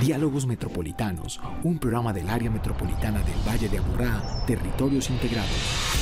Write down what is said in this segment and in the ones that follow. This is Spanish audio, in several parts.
Diálogos Metropolitanos, un programa del área metropolitana del Valle de Aburrá, Territorios Integrados.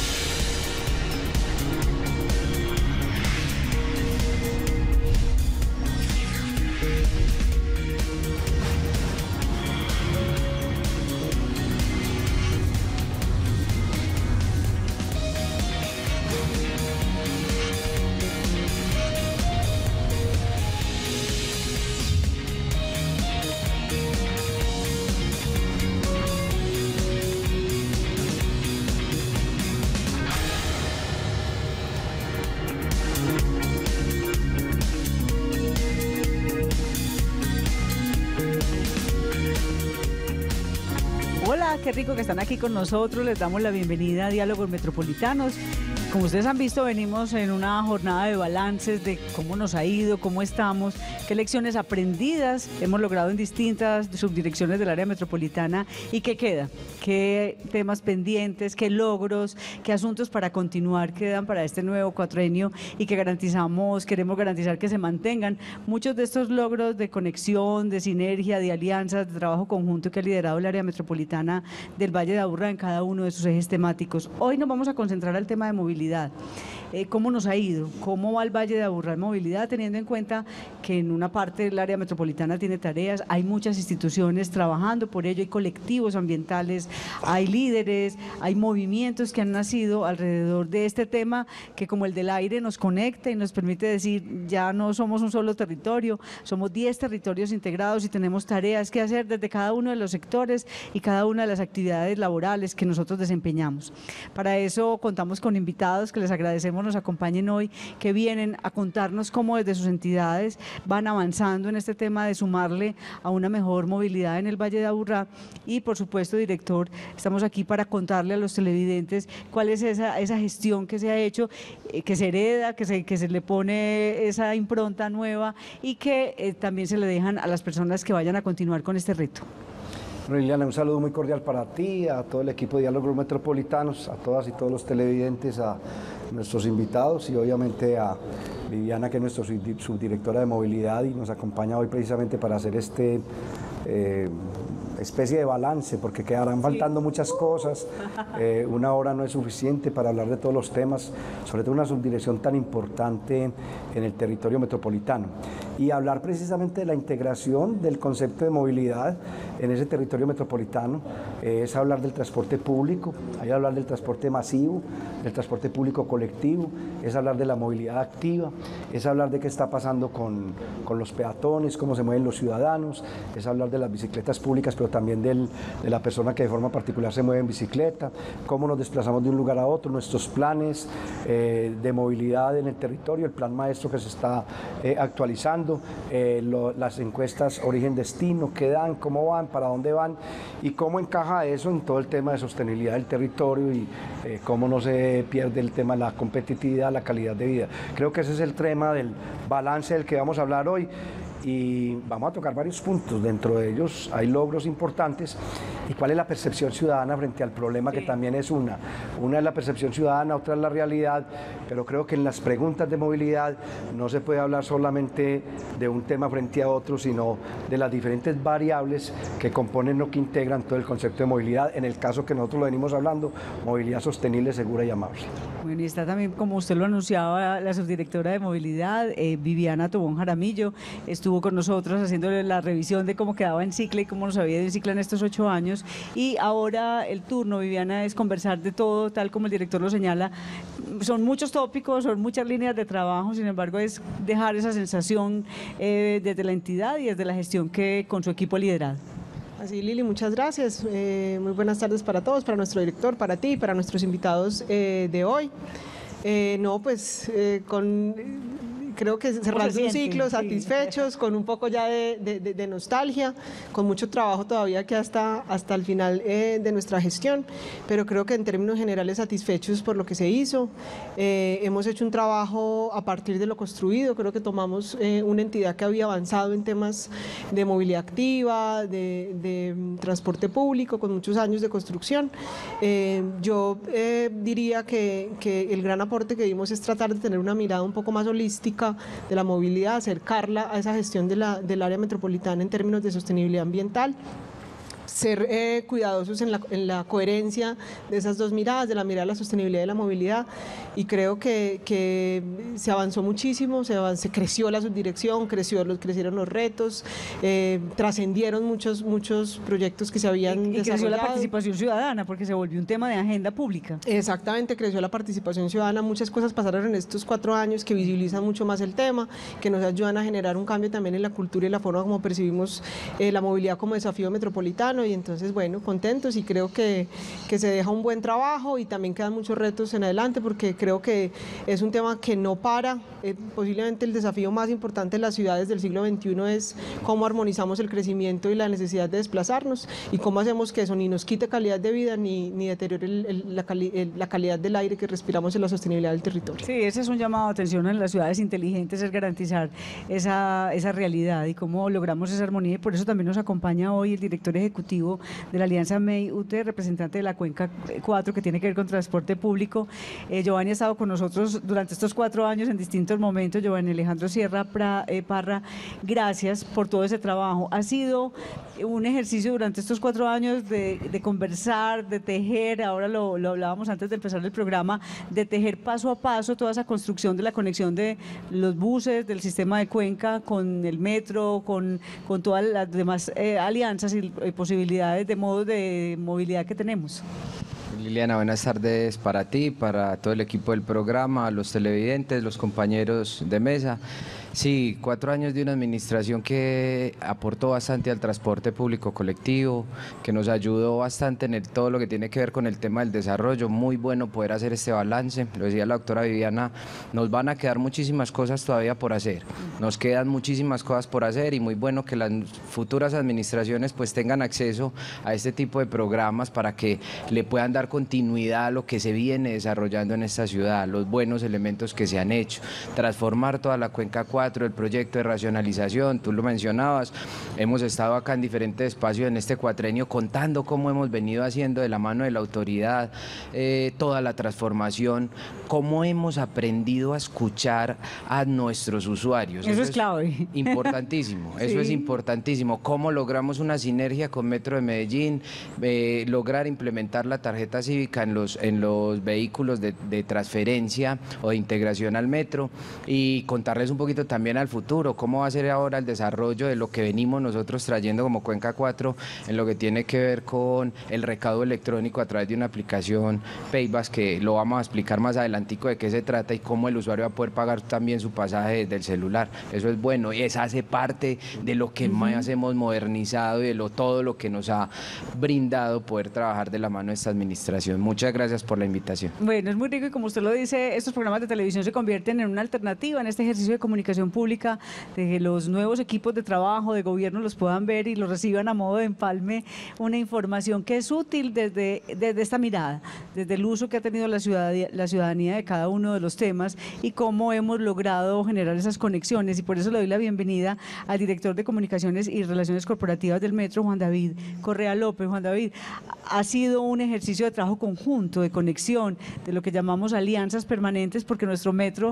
Qué rico que están aquí con nosotros, les damos la bienvenida a Diálogos Metropolitanos. Como ustedes han visto, venimos en una jornada de balances de cómo nos ha ido, cómo estamos, qué lecciones aprendidas hemos logrado en distintas subdirecciones del área metropolitana y qué queda, qué temas pendientes, qué logros, qué asuntos para continuar quedan para este nuevo cuatrienio y que queremos garantizar que se mantengan muchos de estos logros de conexión, de sinergia, de alianzas, de trabajo conjunto que ha liderado el área metropolitana del Valle de Aburrá en cada uno de sus ejes temáticos. Hoy nos vamos a concentrar al tema de movilidad. ¿Cómo nos ha ido? ¿Cómo va el Valle de Aburrá en movilidad? Teniendo en cuenta que en una parte del área metropolitana tiene tareas, hay muchas instituciones trabajando por ello, hay colectivos ambientales, hay líderes, hay movimientos que han nacido alrededor de este tema que, como el del aire, nos conecta y nos permite decir, ya no somos un solo territorio, somos 10 territorios integrados y tenemos tareas que hacer desde cada uno de los sectores y cada una de las actividades laborales que nosotros desempeñamos. Para eso contamos con invitados que les agradecemos nos acompañen hoy, que vienen a contarnos cómo desde sus entidades van avanzando en este tema de sumarle a una mejor movilidad en el Valle de Aburrá. Y por supuesto, director, estamos aquí para contarle a los televidentes cuál es esa gestión que se ha hecho, que se hereda, que se le pone esa impronta nueva y que también se le dejan a las personas que vayan a continuar con este reto. Liliana, un saludo muy cordial para ti, a todo el equipo de Diálogos Metropolitanos, a todas y todos los televidentes, a nuestros invitados y obviamente a Viviana, que es nuestra subdirectora de movilidad y nos acompaña hoy precisamente para hacer especie de balance, porque quedarán faltando muchas cosas, una hora no es suficiente para hablar de todos los temas, sobre todo una subdirección tan importante en el territorio metropolitano, y hablar precisamente de la integración del concepto de movilidad en ese territorio metropolitano, es hablar del transporte público, hay hablar del transporte masivo, del transporte público colectivo, es hablar de la movilidad activa, es hablar de qué está pasando con los peatones, cómo se mueven los ciudadanos, es hablar de las bicicletas públicas, pero también de la persona que de forma particular se mueve en bicicleta, cómo nos desplazamos de un lugar a otro, nuestros planes de movilidad en el territorio, el plan maestro que se está actualizando, las encuestas origen-destino, qué dan, cómo van, para dónde van y cómo encaja eso en todo el tema de sostenibilidad del territorio y cómo no se pierde el tema de la competitividad, la calidad de vida. Creo que ese es el tema del balance del que vamos a hablar hoy. Y vamos a tocar varios puntos, dentro de ellos hay logros importantes y cuál es la percepción ciudadana frente al problema, que también es una es la percepción ciudadana, otra es la realidad, pero creo que en las preguntas de movilidad no se puede hablar solamente de un tema frente a otro, sino de las diferentes variables que componen o que integran todo el concepto de movilidad, en el caso que nosotros lo venimos hablando, movilidad sostenible, segura y amable. Bueno, y está también, como usted lo anunciaba, la subdirectora de movilidad, Viviana Tobón Jaramillo, estuvo con nosotros haciéndole la revisión de cómo quedaba en cicla y cómo nos había ido en cicla en estos 8 años. Y ahora el turno, Viviana, es conversar de todo, tal como el director lo señala. Son muchos tópicos, son muchas líneas de trabajo, sin embargo es dejar esa sensación desde la entidad y desde la gestión que con su equipo ha liderado. Así, Lili, muchas gracias. Muy buenas tardes para todos, para nuestro director, para ti, para nuestros invitados de hoy. Creo que cerrando un ciclo, satisfechos, con un poco ya de nostalgia, con mucho trabajo todavía que hasta el final de nuestra gestión, pero creo que en términos generales satisfechos por lo que se hizo. Hemos hecho un trabajo a partir de lo construido, creo que tomamos una entidad que había avanzado en temas de movilidad activa, de transporte público, con muchos años de construcción. Yo diría que el gran aporte que dimos es tratar de tener una mirada un poco más holística pública de la movilidad, acercarla a esa gestión del área metropolitana en términos de sostenibilidad ambiental. Ser cuidadosos en la coherencia de esas dos miradas, de la mirada de la sostenibilidad y la movilidad, y creo que se avanzó muchísimo, se creció la subdirección, crecieron los retos, trascendieron muchos proyectos que se habían desarrollado. Y creció la participación ciudadana, porque se volvió un tema de agenda pública. Exactamente, creció la participación ciudadana, muchas cosas pasaron en estos 4 años que visibilizan mucho más el tema, que nos ayudan a generar un cambio también en la cultura y la forma como percibimos la movilidad como desafío metropolitano. Y entonces, bueno, contentos, y creo que se deja un buen trabajo y también quedan muchos retos en adelante, porque creo que es un tema que no para. Posiblemente el desafío más importante de las ciudades del siglo XXI es cómo armonizamos el crecimiento y la necesidad de desplazarnos, y cómo hacemos que eso ni nos quite calidad de vida ni deteriore la calidad del aire que respiramos en la sostenibilidad del territorio. Sí, ese es un llamado de atención en las ciudades inteligentes, es garantizar esa realidad y cómo logramos esa armonía, y por eso también nos acompaña hoy el director ejecutivo de la Alianza MEI-UTE, representante de la Cuenca 4, que tiene que ver con transporte público. Giovanni ha estado con nosotros durante estos 4 años en distintos momentos. Giovanni Alejandro Sierra Parra, gracias por todo ese trabajo. Ha sido un ejercicio durante estos 4 años de conversar, de tejer, ahora lo hablábamos antes de empezar el programa, de tejer paso a paso toda esa construcción de la conexión de los buses, del sistema de Cuenca con el metro, con todas las demás alianzas y posibilidades de modos de movilidad que tenemos. Liliana, buenas tardes para ti, para todo el equipo del programa, los televidentes, los compañeros de mesa. Sí, 4 años de una administración que aportó bastante al transporte público colectivo, que nos ayudó bastante en todo lo que tiene que ver con el tema del desarrollo. Muy bueno poder hacer este balance. Lo decía la doctora Viviana, nos van a quedar muchísimas cosas todavía por hacer. Nos quedan muchísimas cosas por hacer, y muy bueno que las futuras administraciones pues tengan acceso a este tipo de programas para que le puedan dar continuidad a lo que se viene desarrollando en esta ciudad, los buenos elementos que se han hecho, transformar toda la Cuenca 4, el proyecto de racionalización, tú lo mencionabas, hemos estado acá en diferentes espacios en este cuatrenio contando cómo hemos venido haciendo de la mano de la autoridad toda la transformación, cómo hemos aprendido a escuchar a nuestros usuarios. Eso es clave. Importantísimo, Sí. eso es importantísimo, cómo logramos una sinergia con Metro de Medellín, lograr implementar la tarjeta cívica en los vehículos de transferencia o de integración al metro, y contarles un poquito también al futuro, cómo va a ser ahora el desarrollo de lo que venimos nosotros trayendo como Cuenca 4 en lo que tiene que ver con el recaudo electrónico a través de una aplicación Paybas, que lo vamos a explicar más adelantico de qué se trata y cómo el usuario va a poder pagar también su pasaje desde el celular. Eso es bueno, y eso hace parte de lo que más hemos modernizado y de todo lo que nos ha brindado poder trabajar de la mano de esta administración. Muchas gracias por la invitación. Bueno, es muy rico, y como usted lo dice, estos programas de televisión se convierten en una alternativa en este ejercicio de comunicación pública, de que los nuevos equipos de trabajo de gobierno los puedan ver y los reciban a modo de empalme, una información que es útil desde esta mirada, desde el uso que ha tenido la ciudadanía de cada uno de los temas y cómo hemos logrado generar esas conexiones. Y por eso le doy la bienvenida al director de Comunicaciones y Relaciones Corporativas del Metro, Juan David Correa López. Juan David, ha sido un ejercicio de trabajo conjunto, de conexión, de lo que llamamos alianzas permanentes, porque nuestro metro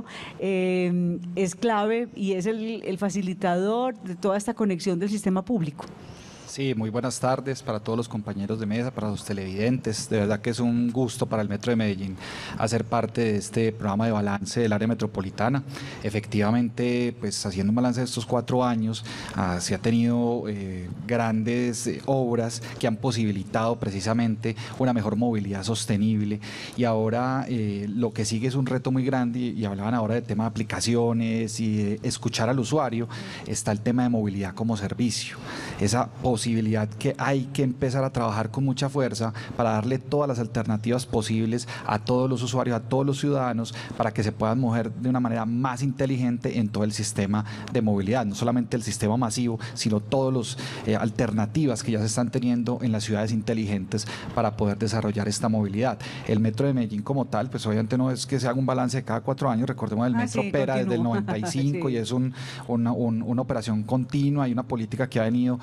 es clave y es el facilitador de toda esta conexión del sistema público. Sí, muy buenas tardes para todos los compañeros de mesa, para los televidentes. De verdad que es un gusto para el Metro de Medellín hacer parte de este programa de balance del área metropolitana. Efectivamente, pues haciendo un balance de estos 4 años, se ha tenido grandes obras que han posibilitado precisamente una mejor movilidad sostenible, y ahora lo que sigue es un reto muy grande, y hablaban ahora del tema de aplicaciones y de escuchar al usuario. Está el tema de movilidad como servicio, esa posibilidad que hay que empezar a trabajar con mucha fuerza para darle todas las alternativas posibles a todos los usuarios, a todos los ciudadanos, para que se puedan mover de una manera más inteligente en todo el sistema de movilidad, no solamente el sistema masivo, sino todas las alternativas que ya se están teniendo en las ciudades inteligentes para poder desarrollar esta movilidad. El Metro de Medellín como tal, pues obviamente no es que se haga un balance de cada 4 años, recordemos el Metro opera desde el 95 sí. Y es una operación continua y una política que ha venido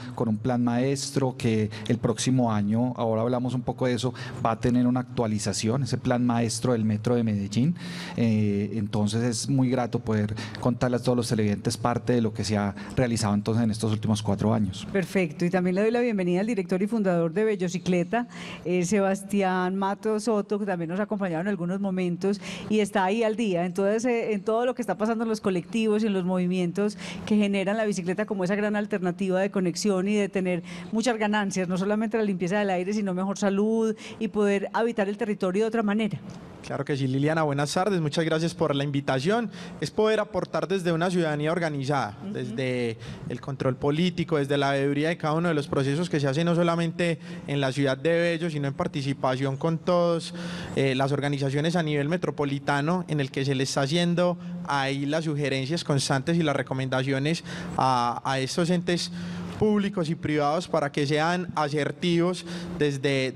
con un plan maestro que el próximo año, ahora hablamos un poco de eso, va a tener una actualización, ese plan maestro del Metro de Medellín. Entonces es muy grato poder contarles a todos los televidentes parte de lo que se ha realizado entonces en estos últimos 4 años. Perfecto, y también le doy la bienvenida al director y fundador de Bellocicleta, Sebastián Mato Soto, que también nos ha acompañado en algunos momentos y está ahí al día en todo lo que está pasando en los colectivos y en los movimientos que generan la bicicleta como esa gran alternativa de conexión y de tener muchas ganancias, no solamente la limpieza del aire, sino mejor salud y poder habitar el territorio de otra manera. Claro que sí, Liliana, buenas tardes, muchas gracias por la invitación. Es poder aportar desde una ciudadanía organizada, desde el control político, desde la veeduría de cada uno de los procesos que se hacen no solamente en la ciudad de Bello, sino en participación con todas las organizaciones a nivel metropolitano, en el que se le está haciendo ahí las sugerencias constantes y las recomendaciones a estos entes públicos y privados para que sean asertivos desde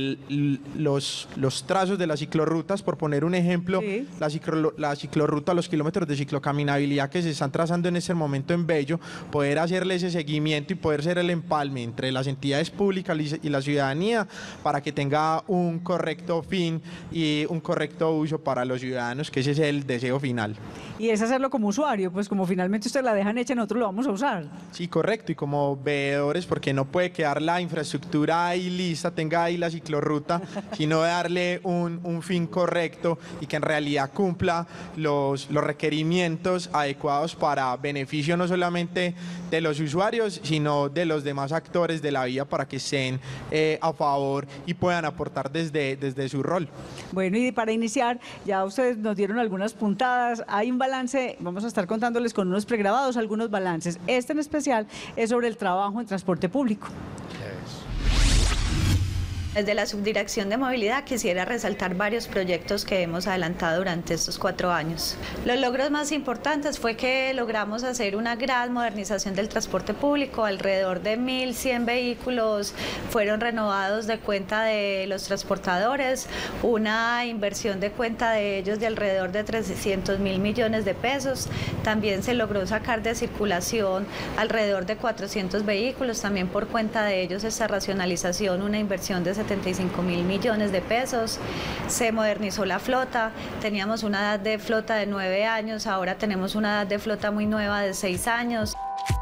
los trazos de las ciclorrutas. Por poner un ejemplo, sí, la ciclorruta, los kilómetros de ciclocaminabilidad que se están trazando en este momento en Bello, poder hacerle ese seguimiento y poder ser el empalme entre las entidades públicas y la ciudadanía para que tenga un correcto fin y un correcto uso para los ciudadanos, que ese es el deseo final. Y es hacerlo como usuario, pues como finalmente ustedes la dejan hecha, nosotros lo vamos a usar. Sí, correcto, y como veedores, porque no puede quedar la infraestructura ahí lista, tenga ahí la ciclorruta, sino darle un fin correcto y que en realidad cumpla los requerimientos adecuados para beneficio no solamente de los usuarios, sino de los demás actores de la vía para que estén a favor y puedan aportar desde su rol. Bueno, y para iniciar, ya ustedes nos dieron algunas puntadas, hay un balance, vamos a estar contándoles con unos pregrabados algunos balances. Este en especial es sobre el trabajo en transporte público. Desde la Subdirección de Movilidad quisiera resaltar varios proyectos que hemos adelantado durante estos 4 años. Los logros más importantes fue que logramos hacer una gran modernización del transporte público. Alrededor de 1.100 vehículos fueron renovados de cuenta de los transportadores, una inversión de cuenta de ellos de alrededor de 300.000 millones de pesos. También se logró sacar de circulación alrededor de 400 vehículos, también por cuenta de ellos esta racionalización, una inversión de 75.000 millones de pesos. Se modernizó la flota, teníamos una edad de flota de 9 años, ahora tenemos una edad de flota muy nueva de 6 años.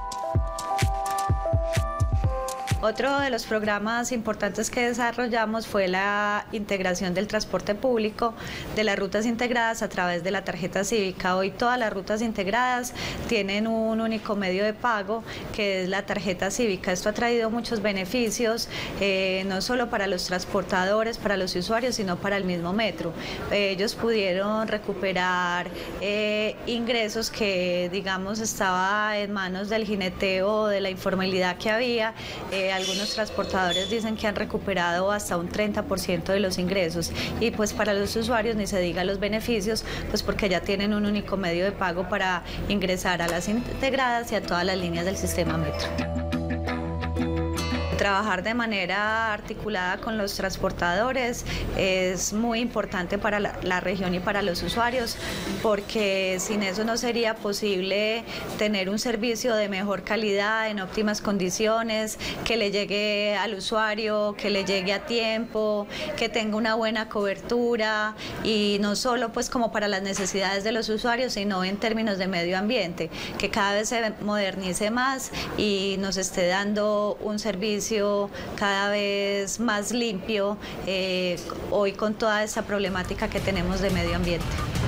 Otro de los programas importantes que desarrollamos fue la integración del transporte público, de las rutas integradas a través de la tarjeta cívica. Hoy todas las rutas integradas tienen un único medio de pago, que es la tarjeta cívica. Esto ha traído muchos beneficios, no solo para los transportadores, para los usuarios, sino para el mismo metro. Ellos pudieron recuperar ingresos que, digamos, estaba en manos del jineteo, de la informalidad que había. Algunos transportadores dicen que han recuperado hasta un 30% de los ingresos, y pues para los usuarios ni se diga los beneficios, pues porque ya tienen un único medio de pago para ingresar a las integradas y a todas las líneas del sistema metro. Trabajar de manera articulada con los transportadores es muy importante para la región y para los usuarios, porque sin eso no sería posible tener un servicio de mejor calidad, en óptimas condiciones, que le llegue al usuario, que le llegue a tiempo, que tenga una buena cobertura, y no solo pues como para las necesidades de los usuarios, sino en términos de medio ambiente, que cada vez se modernice más y nos esté dando un servicio cada vez más limpio, hoy con toda esta problemática que tenemos de medio ambiente.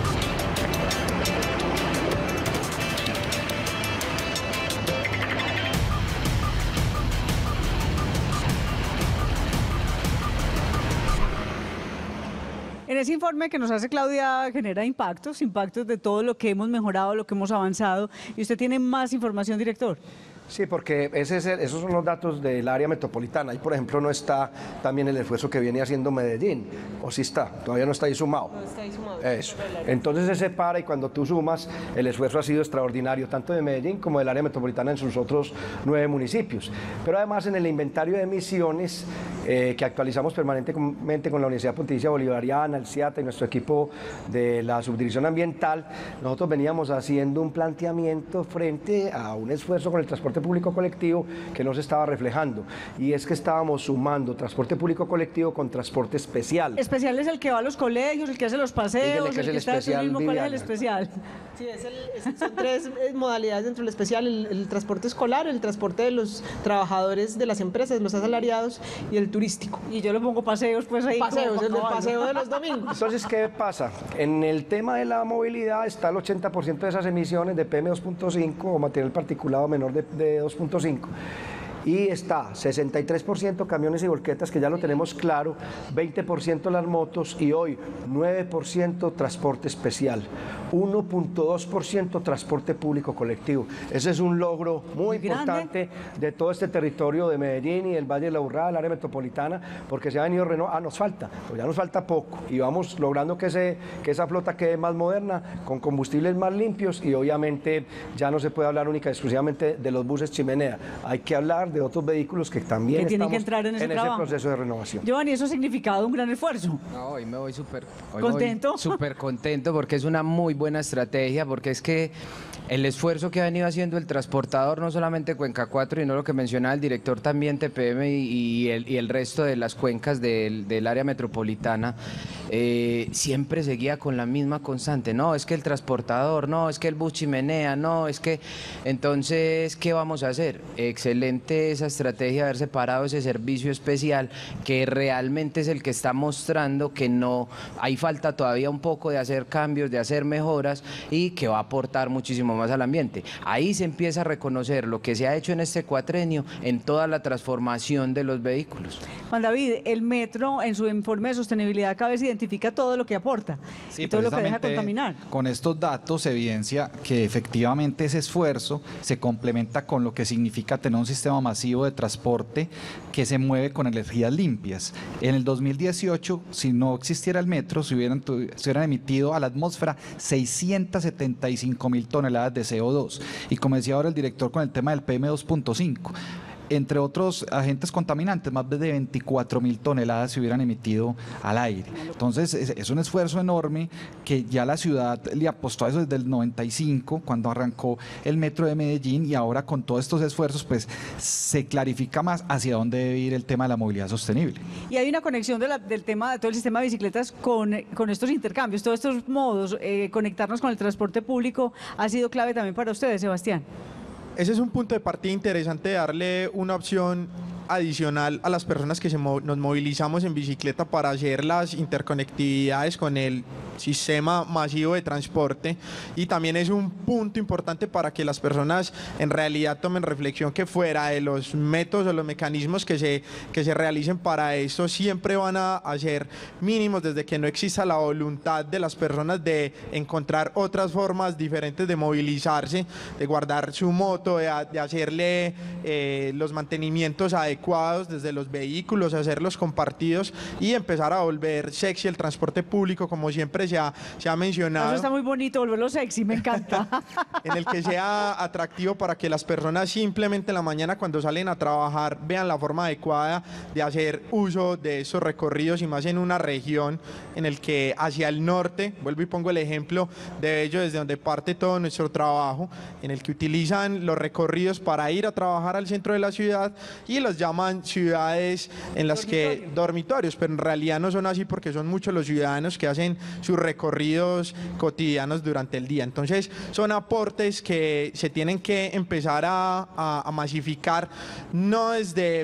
En ese informe que nos hace Claudia genera impactos de todo lo que hemos mejorado, lo que hemos avanzado, y usted tiene más información, director. Sí, porque esos son los datos del área metropolitana. Ahí, por ejemplo, no está también el esfuerzo que viene haciendo Medellín, o sí está, todavía no está ahí sumado. No está ahí sumado. Eso. Entonces se separa, y cuando tú sumas, el esfuerzo ha sido extraordinario, tanto de Medellín como del área metropolitana en sus otros 9 municipios. Pero además en el inventario de emisiones que actualizamos permanentemente con la Universidad Pontificia Bolivariana, el CIATA y nuestro equipo de la Subdirección Ambiental, nosotros veníamos haciendo un planteamiento frente a un esfuerzo con el transporte transporte público colectivo que no se estaba reflejando, y es que estábamos sumando transporte público colectivo con transporte especial. Especial es el que va a los colegios, el que hace los paseos, el que está en el mismo. ¿Cuál es el especial? Sí, son tres modalidades dentro del especial: el transporte escolar, el transporte de los trabajadores de las empresas, los asalariados, y el turístico. Y yo le pongo paseos, pues ahí. Paseos, el paseo de los domingos. Entonces, ¿qué pasa? En el tema de la movilidad está el 80% de esas emisiones de PM2.5 o material particulado menor de 2.5. Y está 63% camiones y volquetas, que ya lo tenemos claro, 20% las motos, y hoy 9% transporte especial, 1.2% transporte público colectivo. Ese es un logro muy importante de todo este territorio de Medellín y el Valle de la Aburrá, el área metropolitana, porque se ha venido renovando. Nos falta, pero ya nos falta poco, y vamos logrando que esa flota quede más moderna, con combustibles más limpios, y obviamente ya no se puede hablar única y exclusivamente de los buses chimenea, hay que hablar de otros vehículos que también tienen estamos que entrar en ese proceso de renovación. Giovanni, ¿eso ha significado un gran esfuerzo? No, hoy me voy súper ¿contento? Súper contento, porque es una muy buena estrategia, porque es que el esfuerzo que ha venido haciendo el transportador, no solamente Cuenca 4, y no lo que mencionaba el director también, TPM y el resto de las cuencas del área metropolitana, siempre seguía con la misma constante. No, es que el transportador, no, es que el bus chimenea, no, es que... Entonces, ¿qué vamos a hacer? Excelente esa estrategia de haber separado ese servicio especial, que realmente es el que está mostrando que no hay falta todavía un poco de hacer cambios, de hacer mejoras, y que va a aportar muchísimo más al ambiente. Ahí se empieza a reconocer lo que se ha hecho en este cuatrenio en toda la transformación de los vehículos. Juan David, el metro en su informe de sostenibilidad cada vez identifica todo lo que aporta, sí, y todo lo que deja contaminar. Con estos datos se evidencia que efectivamente ese esfuerzo se complementa con lo que significa tener un sistema masivo de transporte que se mueve con energías limpias. En el 2018, si no existiera el metro, se hubieran emitido a la atmósfera 675.000 toneladas de CO2. Y como decía ahora el director con el tema del PM2.5, entre otros agentes contaminantes, más de 24.000 toneladas se hubieran emitido al aire. Entonces, es un esfuerzo enorme que ya la ciudad le apostó a eso desde el 95, cuando arrancó el metro de Medellín, y ahora con todos estos esfuerzos, pues se clarifica más hacia dónde debe ir el tema de la movilidad sostenible. Y hay una conexión del tema de todo el sistema de bicicletas con estos intercambios, todos estos modos, conectarnos con el transporte público ha sido clave también para ustedes, Sebastián. Ese es un punto de partida interesante, de darle una opción adicional a las personas que nos movilizamos en bicicleta para hacer las interconectividades con el sistema masivo de transporte, y también es un punto importante para que las personas en realidad tomen reflexión que fuera de los métodos o los mecanismos que se realicen para esto, siempre van a ser mínimos desde que no exista la voluntad de las personas de encontrar otras formas diferentes de movilizarse, de guardar su moto, de hacerle los mantenimientos adecuados desde los vehículos, hacerlos compartidos y empezar a volver sexy el transporte público, como siempre se ha mencionado. Eso está muy bonito, volverlo sexy, me encanta. En el que sea atractivo para que las personas simplemente en la mañana, cuando salen a trabajar, vean la forma adecuada de hacer uso de esos recorridos, y más en una región en el que hacia el norte, vuelvo y pongo el ejemplo de Bello, desde donde parte todo nuestro trabajo, en el que utilizan los recorridos para ir a trabajar al centro de la ciudad y los llaman ciudades en las que dormitorios, pero en realidad no son así, porque son muchos los ciudadanos que hacen sus recorridos cotidianos durante el día. Entonces son aportes que se tienen que empezar a masificar, no es de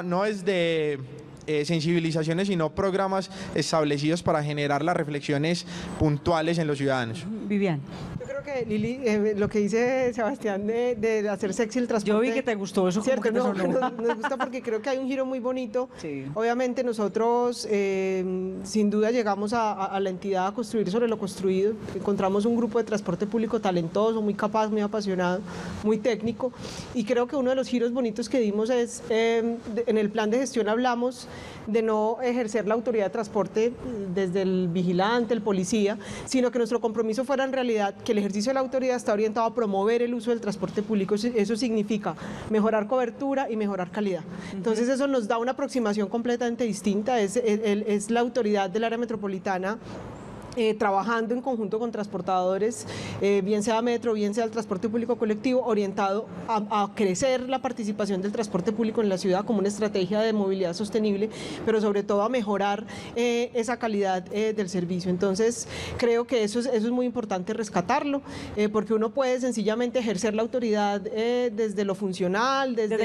sensibilizaciones, sino programas establecidos para generar las reflexiones puntuales en los ciudadanos. Vivian. Yo creo que, Lili, lo que dice Sebastián de hacer sexy el transporte... Yo vi que te gustó eso. Cierto, nos gusta porque creo que hay un giro muy bonito. Sí. Obviamente nosotros, sin duda, llegamos a la entidad a construir sobre lo construido. Encontramos un grupo de transporte público talentoso, muy capaz, muy apasionado, muy técnico. Y creo que uno de los giros bonitos que dimos es, en el plan de gestión hablamos de no ejercer la autoridad de transporte desde el vigilante, el policía, sino que nuestro compromiso fuera en realidad que el ejercicio de la autoridad está orientado a promover el uso del transporte público. Eso significa mejorar cobertura y mejorar calidad. Entonces eso nos da una aproximación completamente distinta, es la autoridad del área metropolitana trabajando en conjunto con transportadores, bien sea metro, bien sea el transporte público colectivo, orientado a crecer la participación del transporte público en la ciudad como una estrategia de movilidad sostenible, pero sobre todo a mejorar esa calidad del servicio. Entonces, creo que eso es muy importante rescatarlo, porque uno puede sencillamente ejercer la autoridad desde lo funcional, desde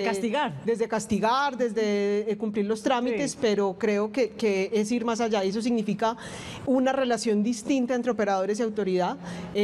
castigar, desde cumplir los trámites, sí, pero creo que es ir más allá, y eso significa una relación distinta entre operadores y autoridad.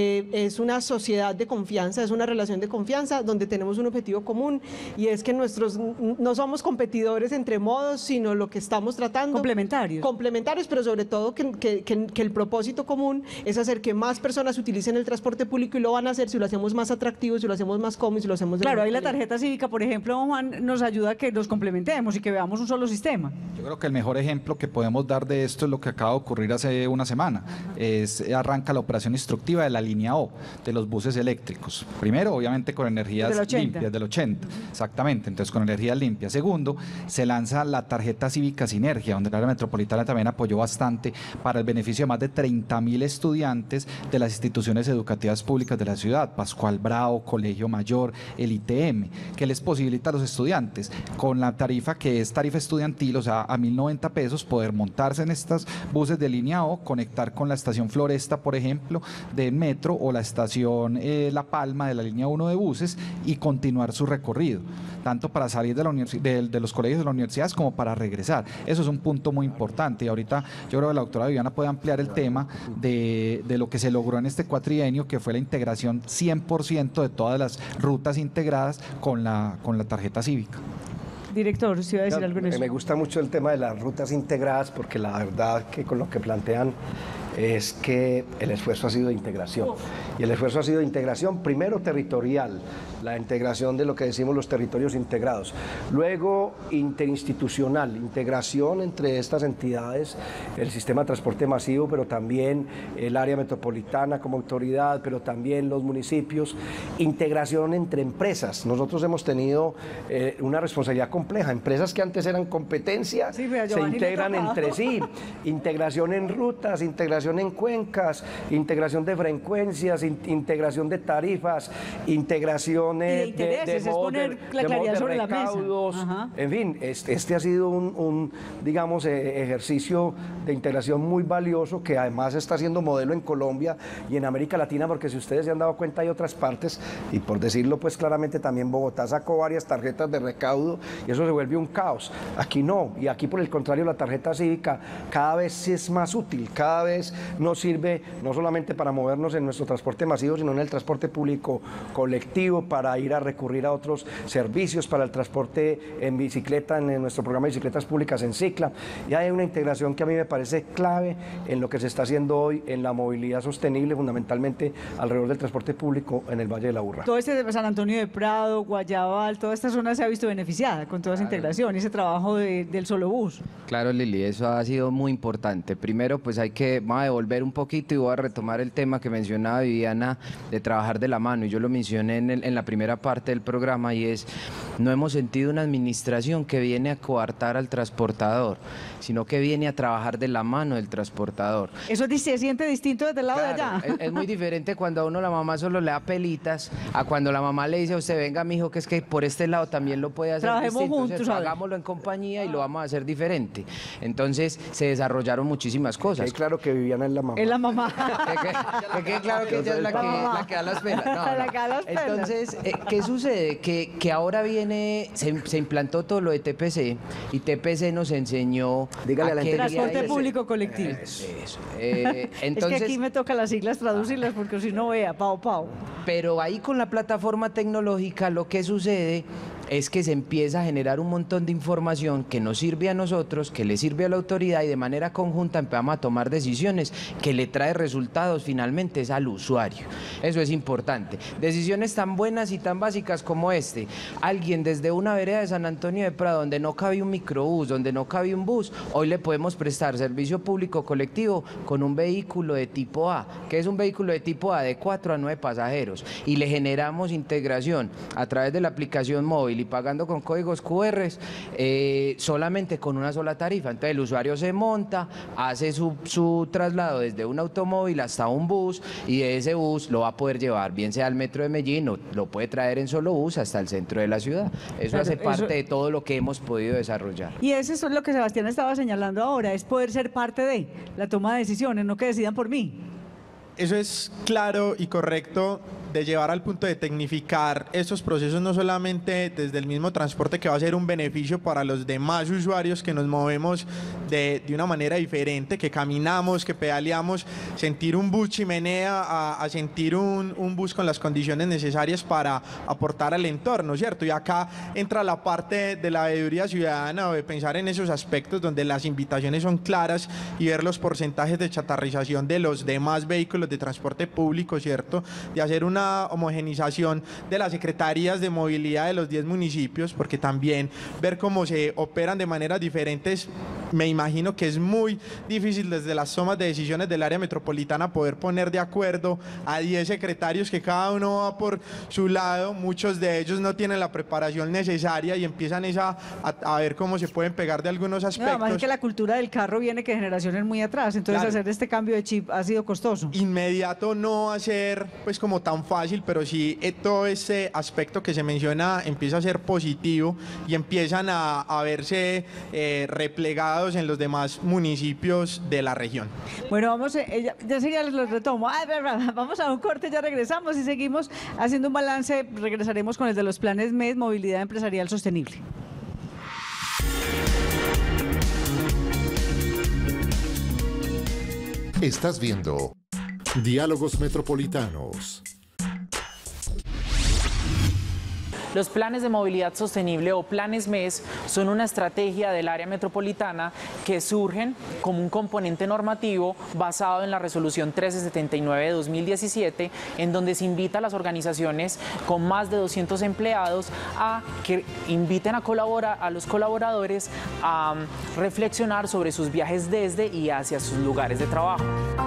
Es una sociedad de confianza, es una relación de confianza donde tenemos un objetivo común, y es que no somos competidores entre modos, sino lo que estamos tratando. Complementarios, pero sobre todo que el propósito común es hacer que más personas utilicen el transporte público, y lo van a hacer si lo hacemos más atractivo, si lo hacemos más cómodo, si lo hacemos de Claro, ahí la tarjeta cívica, por ejemplo, Juan, nos ayuda a que nos complementemos y que veamos un solo sistema. Yo creo que el mejor ejemplo que podemos dar de esto es lo que acaba de ocurrir hace una semana. Arranca la operación instructiva de la línea O, de los buses eléctricos. Primero, obviamente, con energías limpias, del 80, exactamente, entonces con energías limpias. Segundo, se lanza la tarjeta cívica Sinergia, donde la área metropolitana también apoyó bastante para el beneficio de más de 30.000 estudiantes de las instituciones educativas públicas de la ciudad, Pascual Bravo, Colegio Mayor, el ITM, que les posibilita a los estudiantes con la tarifa que es tarifa estudiantil, o sea, a 1.090 pesos, poder montarse en estas buses de línea O, conectar con la estación Floresta, por ejemplo, del metro, o la estación La Palma de la línea 1 de buses, y continuar su recorrido, tanto para salir de los colegios de las universidades como para regresar. Eso es un punto muy importante, y ahorita yo creo que la doctora Viviana puede ampliar el tema de lo que se logró en este cuatrienio, que fue la integración 100% de todas las rutas integradas con la tarjeta cívica. Director, ¿sí iba a decir algo en eso? Me gusta mucho el tema de las rutas integradas, porque la verdad que con lo que plantean es que el esfuerzo ha sido de integración. Y el esfuerzo ha sido de integración, primero territorial, la integración de lo que decimos los territorios integrados. Luego interinstitucional, integración entre estas entidades, el sistema de transporte masivo, pero también el área metropolitana como autoridad, pero también los municipios. Integración entre empresas. Nosotros hemos tenido una responsabilidad compleja. Empresas que antes eran competencia, se integran entre sí. Integración en rutas, integración en cuencas, integración de frecuencias, integración de tarifas, integración de modos de recaudos. En fin, este ha sido un digamos, ejercicio de integración muy valioso, que además está siendo modelo en Colombia y en América Latina, porque si ustedes se han dado cuenta, hay otras partes, y por decirlo pues claramente, también Bogotá sacó varias tarjetas de recaudo y eso se vuelve un caos. Aquí no, y aquí por el contrario, la tarjeta cívica cada vez es más útil, cada vez nos sirve no solamente para movernos en nuestro transporte masivo, sino en el transporte público colectivo, para ir a recurrir a otros servicios, para el transporte en bicicleta, en nuestro programa de bicicletas públicas en Cicla. Y hay una integración que a mí me parece clave en lo que se está haciendo hoy en la movilidad sostenible, fundamentalmente alrededor del transporte público en el Valle de la Aburrá. Todo este de San Antonio de Prado, Guayabal, toda esta zona se ha visto beneficiada con toda esa integración y ese trabajo del solo bus. Claro, Lili, eso ha sido muy importante. Primero, pues vamos a devolver un poquito y voy a retomar el tema que mencionaba Viviana de trabajar de la mano, y yo lo mencioné en la primera parte del programa, y es: no hemos sentido una administración que viene a coartar al transportador, sino que viene a trabajar de la mano del transportador. Eso se siente distinto desde el lado de allá. Es muy diferente cuando a uno la mamá solo le da pelitas, a cuando la mamá le dice a usted: venga, mijo, que es que por este lado también lo puede hacer. Trabajemos distinto. juntos, Entonces, hagámoslo en compañía y lo vamos a hacer diferente. Entonces se desarrollaron muchísimas cosas. Es claro que Viviana es la mamá. Es la mamá. Que quede claro que ella es la que da las pelas. La que da las pelas. Entonces, ¿qué sucede? Que ahora se implantó todo lo de TPC, y TPC nos enseñó Dígale a la transporte público colectivo. Eso. Entonces, es que aquí me toca las siglas traducirlas, porque si no, vea, pao. Pero ahí con la plataforma tecnológica lo que sucede es que se empieza a generar un montón de información que nos sirve a nosotros, que le sirve a la autoridad, y de manera conjunta empezamos a tomar decisiones que le trae resultados finalmente es al usuario. Eso es importante. Decisiones tan buenas y tan básicas como alguien desde una vereda de San Antonio de Prado, donde no cabe un microbús, donde no cabe un bus, hoy le podemos prestar servicio público colectivo con un vehículo de tipo A, que es un vehículo de tipo A de 4 a 9 pasajeros, y le generamos integración a través de la aplicación móvil móvil y pagando con códigos QR, solamente con una sola tarifa. Entonces el usuario se monta, hace su traslado desde un automóvil hasta un bus, y de ese bus lo va a poder llevar, bien sea al metro de Medellín, o lo puede traer en solo bus hasta el centro de la ciudad. Eso Claro, hace parte de todo lo que hemos podido desarrollar. Y eso es lo que Sebastián estaba señalando ahora, es poder ser parte de la toma de decisiones, no que decidan por mí. Eso es claro y correcto, de llevar al punto de tecnificar estos procesos, no solamente desde el mismo transporte, que va a ser un beneficio para los demás usuarios que nos movemos de una manera diferente, que caminamos, que pedaleamos, sentir un bus chimenea a sentir un bus con las condiciones necesarias para aportar al entorno, ¿cierto? Y acá entra la parte de la veeduría ciudadana, o de pensar en esos aspectos donde las invitaciones son claras y ver los porcentajes de chatarrización de los demás vehículos de transporte público, ¿cierto? De hacer una homogenización de las secretarías de movilidad de los 10 municipios, porque también ver cómo se operan de maneras diferentes, me imagino que es muy difícil desde las tomas de decisiones del área metropolitana poder poner de acuerdo a 10 secretarios que cada uno va por su lado. Muchos de ellos no tienen la preparación necesaria y empiezan a ver cómo se pueden pegar de algunos aspectos. Además es que la cultura del carro viene que generaciones muy atrás, entonces Claro. hacer este cambio de chip ha sido costoso. Inmediato no va a ser pues como tan fácil, pero sí todo ese aspecto que se menciona empieza a ser positivo y empiezan a verse replegados en los demás municipios de la región. Bueno, vamos, ya seguía los retomo. Vamos a un corte, ya regresamos y seguimos haciendo un balance. Regresaremos con el de los planes MES, Movilidad Empresarial Sostenible. Estás viendo Diálogos Metropolitanos. Los planes de movilidad sostenible o planes MES son una estrategia del área metropolitana que surgen como un componente normativo basado en la resolución 1379 de 2017, en donde se invita a las organizaciones con más de 200 empleados a que inviten a colaborar a los colaboradores a reflexionar sobre sus viajes desde y hacia sus lugares de trabajo.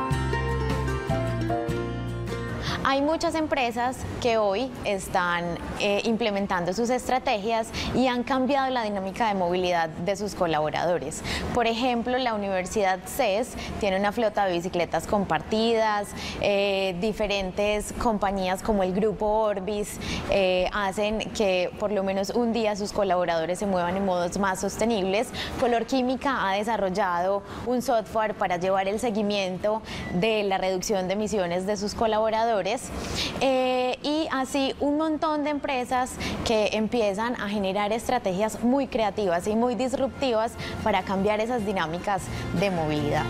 Hay muchas empresas que hoy están implementando sus estrategias y han cambiado la dinámica de movilidad de sus colaboradores. Por ejemplo, la Universidad CES tiene una flota de bicicletas compartidas, diferentes compañías como el Grupo Orbis hacen que por lo menos un día sus colaboradores se muevan en modos más sostenibles. Color Química ha desarrollado un software para llevar el seguimiento de la reducción de emisiones de sus colaboradores. Y así un montón de empresas que empiezan a generar estrategias muy creativas y muy disruptivas para cambiar esas dinámicas de movilidad.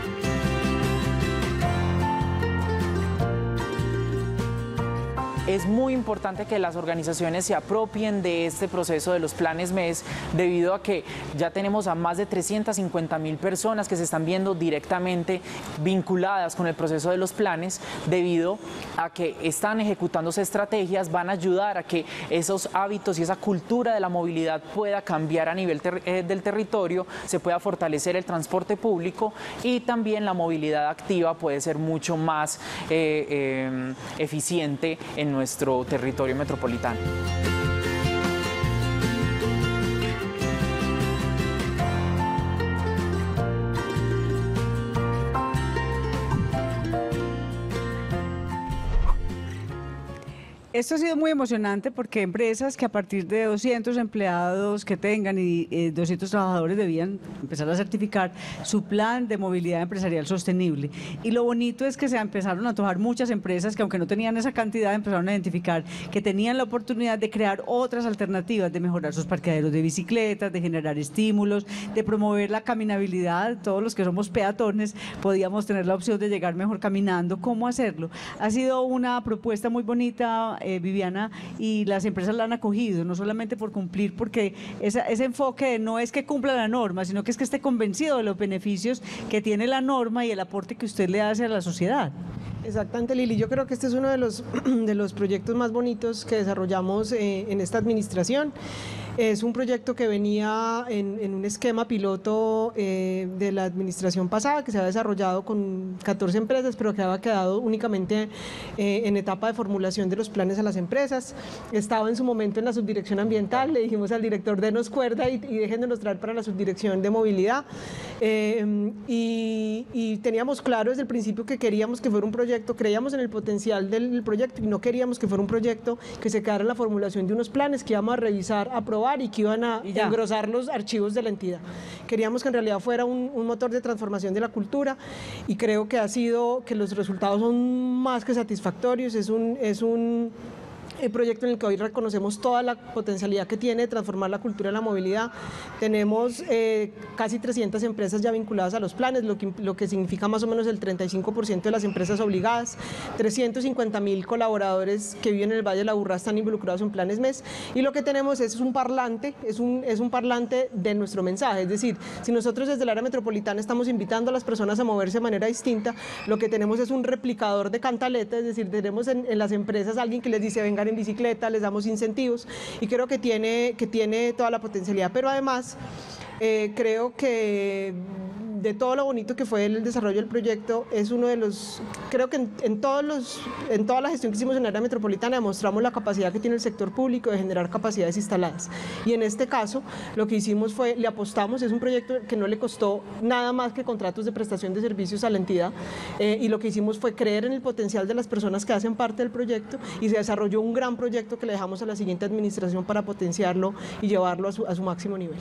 Es muy importante que las organizaciones se apropien de este proceso de los planes MES, debido a que ya tenemos a más de 350.000 personas que se están viendo directamente vinculadas con el proceso de los planes, debido a que están ejecutándose estrategias, van a ayudar a que esos hábitos y esa cultura de la movilidad pueda cambiar a nivel del territorio, se pueda fortalecer el transporte público, y también la movilidad activa puede ser mucho más eficiente en nuestro territorio metropolitano. Esto ha sido muy emocionante porque empresas que a partir de 200 empleados que tengan y 200 trabajadores debían empezar a certificar su plan de movilidad empresarial sostenible. Y lo bonito es que se empezaron a antojar muchas empresas que, aunque no tenían esa cantidad, empezaron a identificar que tenían la oportunidad de crear otras alternativas, de mejorar sus parqueaderos de bicicletas, de generar estímulos, de promover la caminabilidad. Todos los que somos peatones podíamos tener la opción de llegar mejor caminando. ¿Cómo hacerlo? Ha sido una propuesta muy bonita, Viviana, y las empresas la han acogido, no solamente por cumplir, porque ese enfoque no es que cumpla la norma, sino que es que esté convencido de los beneficios que tiene la norma y el aporte que usted le hace a la sociedad. Exactamente, Lili. Yo creo que este es uno de los proyectos más bonitos que desarrollamos en esta administración. Es un proyecto que venía en un esquema piloto de la administración pasada, que se ha desarrollado con 14 empresas, pero que había quedado únicamente en etapa de formulación de los planes a las empresas. Estaba en su momento en la subdirección ambiental, le dijimos al director denos cuerda y déjenos traer para la subdirección de movilidad. Y teníamos claro desde el principio que queríamos que fuera un proyecto, creíamos en el potencial del proyecto y no queríamos que fuera un proyecto que se quedara en la formulación de unos planes que íbamos a revisar, aprobar y que iban a engrosar los archivos de la entidad. Queríamos que en realidad fuera un motor de transformación de la cultura y creo que que los resultados son más que satisfactorios. Es un proyecto en el que hoy reconocemos toda la potencialidad que tiene de transformar la cultura de la movilidad. Tenemos casi 300 empresas ya vinculadas a los planes, lo que significa más o menos el 35% de las empresas obligadas. 350.000 colaboradores que viven en el Valle de la Aburrá están involucrados en planes MES, y lo que tenemos es un parlante, es un parlante de nuestro mensaje. Es decir, si nosotros desde el área metropolitana estamos invitando a las personas a moverse de manera distinta, lo que tenemos es un replicador de cantaleta, es decir, tenemos en las empresas alguien que les dice vengan en bicicleta, les damos incentivos, y creo que tiene toda la potencialidad. Pero además creo que de todo lo bonito que fue el desarrollo del proyecto, es uno de los, creo que en toda la gestión que hicimos en el área metropolitana demostramos la capacidad que tiene el sector público de generar capacidades instaladas, y en este caso lo que hicimos fue, le apostamos, es un proyecto que no le costó nada más que contratos de prestación de servicios a la entidad, y lo que hicimos fue creer en el potencial de las personas que hacen parte del proyecto, y se desarrolló un gran proyecto que le dejamos a la siguiente administración para potenciarlo y llevarlo a su máximo nivel.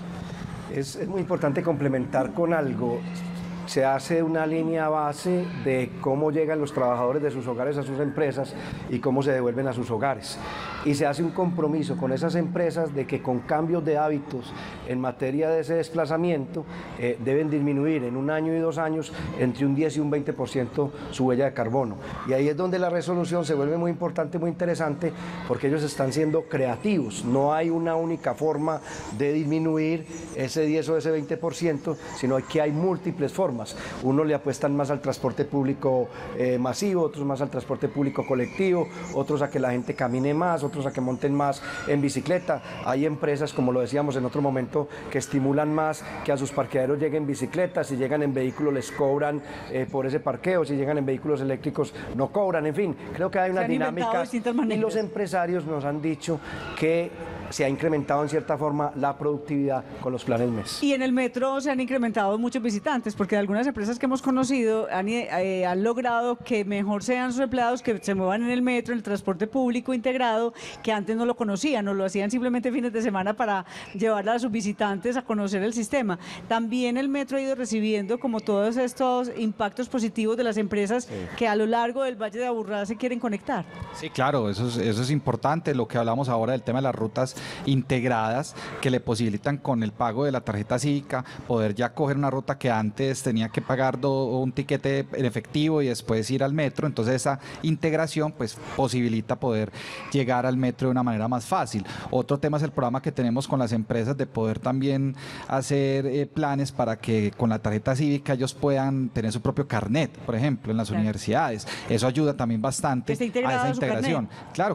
Es muy importante complementar con algo. Se hace una línea base de cómo llegan los trabajadores de sus hogares a sus empresas y cómo se devuelven a sus hogares. Y se hace un compromiso con esas empresas de que con cambios de hábitos en materia de ese desplazamiento deben disminuir en 1 año y 2 años entre un 10 y un 20% su huella de carbono. Y ahí es donde la resolución se vuelve muy importante, muy interesante, porque ellos están siendo creativos. No hay una única forma de disminuir ese 10 o ese 20%, sino que hay múltiples formas. Unos le apuestan más al transporte público masivo, otros más al transporte público colectivo, otros a que la gente camine más, otros a que monten más en bicicleta. Hay empresas, como lo decíamos en otro momento, que estimulan más que a sus parqueaderos lleguen bicicletas. Si llegan en vehículos les cobran por ese parqueo, si llegan en vehículos eléctricos no cobran. En fin, creo que hay una dinámica y los empresarios nos han dicho que se ha incrementado en cierta forma la productividad con los planes MES. Y en el metro se han incrementado muchos visitantes, porque algunas empresas que hemos conocido han logrado que mejor sean sus empleados, que se muevan en el metro, en el transporte público integrado, que antes no lo conocían o lo hacían simplemente fines de semana para llevar a sus visitantes a conocer el sistema. También el metro ha ido recibiendo como todos estos impactos positivos de las empresas que a lo largo del Valle de Aburrá se quieren conectar. Sí, claro, eso es importante, lo que hablamos ahora del tema de las rutas integradas que le posibilitan con el pago de la tarjeta cívica poder ya coger una ruta que antes tenía que pagar un tiquete en efectivo y después ir al metro. Entonces esa integración pues posibilita poder llegar al metro de una manera más fácil. Otro tema es el programa que tenemos con las empresas de poder también hacer planes para que con la tarjeta cívica ellos puedan tener su propio carnet, por ejemplo, en las universidades. Eso ayuda también bastante a esa integración. Claro,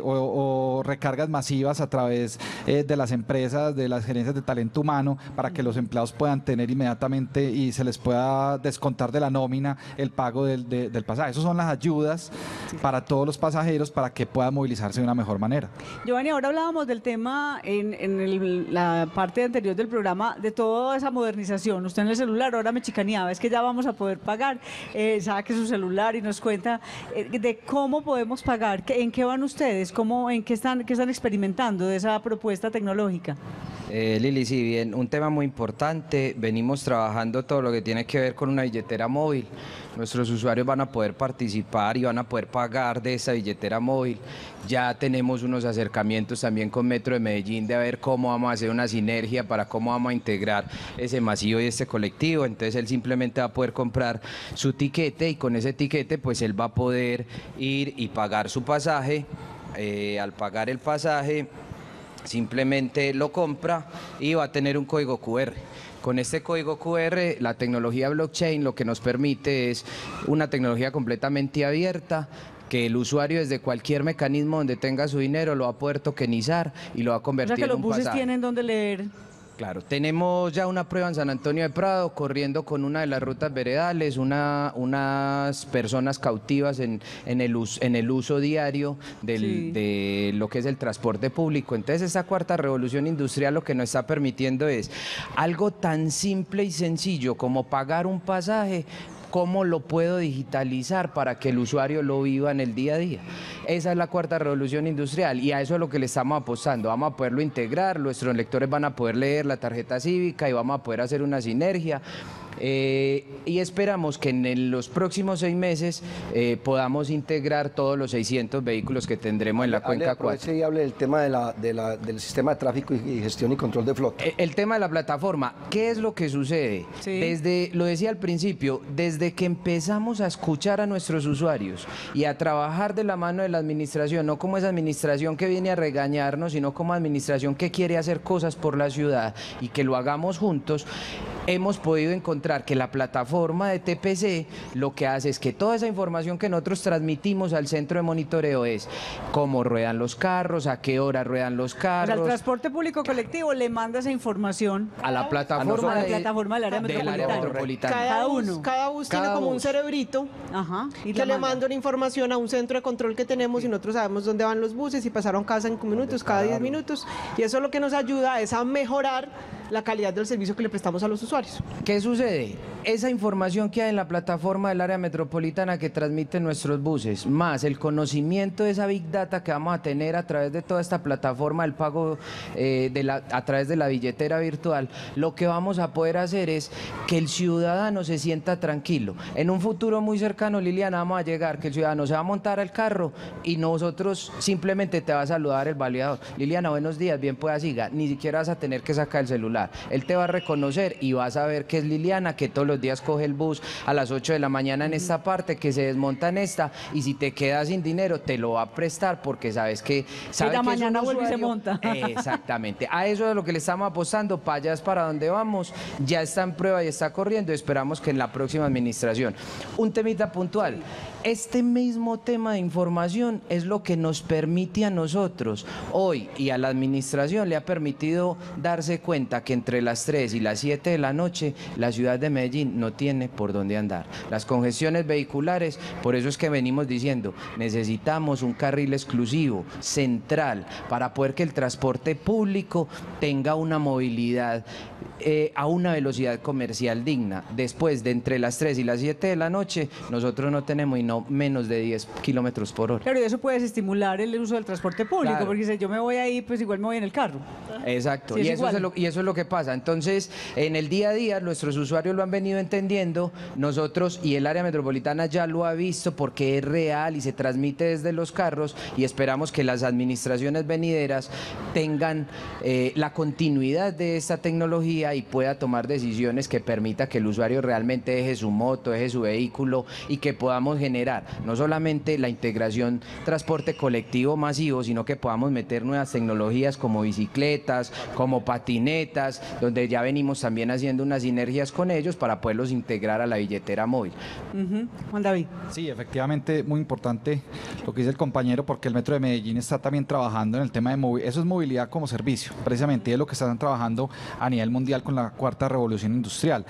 o recargas masivas a través de las empresas, de las gerencias de talento humano, para que los empleados puedan tener inmediatamente y se les pueda descontar de la nómina el pago del pasaje. Esas son las ayudas para todos los pasajeros para que puedan movilizarse de una mejor manera. Giovanni, ahora hablábamos del tema en la parte anterior del programa de toda esa modernización. Usted en el celular ahora me chicaneaba, es que ya vamos a poder pagar, saque su celular y nos cuenta de cómo podemos pagar, en qué van ustedes, en qué están experimentando de esa propuesta tecnológica. Lili, sí, bien, un tema muy importante. Venimos trabajando todo lo que tiene que ver con una billetera móvil. Nuestros usuarios van a poder participar y van a poder pagar de esa billetera móvil. Ya tenemos unos acercamientos también con Metro de Medellín de ver cómo vamos a hacer una sinergia para cómo vamos a integrar ese masivo y este colectivo. Entonces él simplemente va a poder comprar su tiquete y con ese tiquete pues él va a poder ir y pagar su pasaje. Al pagar el pasaje simplemente lo compra y va a tener un código QR. Con este código QR, la tecnología blockchain lo que nos permite es una tecnología completamente abierta que el usuario desde cualquier mecanismo donde tenga su dinero lo va a poder tokenizar y lo va a convertir en un pasaje. O sea que los buses tienen donde leer. Claro, tenemos ya una prueba en San Antonio de Prado, corriendo con una de las rutas veredales, unas personas cautivas en el uso diario de lo que es el transporte público. Entonces, esta cuarta revolución industrial lo que nos está permitiendo es algo tan simple y sencillo como pagar un pasaje. ¿Cómo lo puedo digitalizar para que el usuario lo viva en el día a día? Esa es la cuarta revolución industrial y a eso es lo que le estamos apostando. Vamos a poderlo integrar, nuestros lectores van a poder leer la tarjeta cívica y vamos a poder hacer una sinergia. Y esperamos que en los próximos 6 meses podamos integrar todos los 600 vehículos que tendremos en la cuenca 4. Y hable del tema del sistema de tráfico y gestión y control de flota. El tema de la plataforma, ¿qué es lo que sucede? Sí. Lo decía al principio, desde que empezamos a escuchar a nuestros usuarios y a trabajar de la mano de la administración, no como esa administración que viene a regañarnos, sino como administración que quiere hacer cosas por la ciudad y que lo hagamos juntos, hemos podido encontrar que la plataforma de TPC lo que hace es que toda esa información que nosotros transmitimos al centro de monitoreo es cómo ruedan los carros, a qué hora ruedan los carros. O sea, el transporte público colectivo le manda esa información a la plataforma del área metropolitana. Cada bus tiene como un cerebrito que le manda una información a un centro de control que tenemos y nosotros sabemos dónde van los buses y pasaron cada 5 minutos, cada 10 minutos. Y eso lo que nos ayuda es a mejorar la calidad del servicio que le prestamos a los usuarios. ¿Qué sucede? Esa información que hay en la plataforma del área metropolitana que transmiten nuestros buses, más el conocimiento de esa Big Data que vamos a tener a través de toda esta plataforma del pago a través de la billetera virtual, lo que vamos a poder hacer es que el ciudadano se sienta tranquilo. En un futuro muy cercano, Liliana, vamos a llegar que el ciudadano se va a montar al carro y nosotros simplemente te va a saludar el validador. Liliana, buenos días, bien pueda siga, ni siquiera vas a tener que sacar el celular. Él te va a reconocer y vas a ver que es Liliana, que todos los días coge el bus a las 8 de la mañana en esta parte, que se desmonta en esta, y si te quedas sin dinero te lo va a prestar porque sabes que mañana vuelve y se monta. Exactamente, a eso es lo que le estamos apostando, para allá es para donde vamos, ya está en prueba y está corriendo, esperamos que en la próxima administración. Un temita puntual, este mismo tema de información es lo que nos permite a nosotros hoy y a la administración le ha permitido darse cuenta que entre las 3 y las 7 de la noche la ciudad de Medellín no tiene por dónde andar. Las congestiones vehiculares, por eso es que venimos diciendo, necesitamos un carril exclusivo, central, para poder que el transporte público tenga una movilidad a una velocidad comercial digna. Después de entre las 3 y las 7 de la noche, nosotros no tenemos y no menos de 10 kilómetros por hora. Claro, y eso puede estimular el uso del transporte público, claro, porque si yo me voy ahí, pues igual me voy en el carro. Exacto, sí, y eso es lo que pasa. Entonces, en el día a día, nuestros usuarios lo han venido entendiendo, nosotros y el área metropolitana ya lo ha visto porque es real y se transmite desde los carros y esperamos que las administraciones venideras tengan la continuidad de esta tecnología y pueda tomar decisiones que permita que el usuario realmente deje su moto, deje su vehículo y que podamos generar no solamente la integración transporte colectivo masivo, sino que podamos meter nuevas tecnologías como bicicletas, como patinetas, donde ya venimos también haciendo unas sinergias con ellos para poderlos integrar a la billetera móvil. Juan David. Sí, efectivamente, muy importante lo que dice el compañero, porque el Metro de Medellín está también trabajando en el tema de movilidad, eso es movilidad como servicio, precisamente es lo que están trabajando a nivel mundial con la cuarta revolución industrial.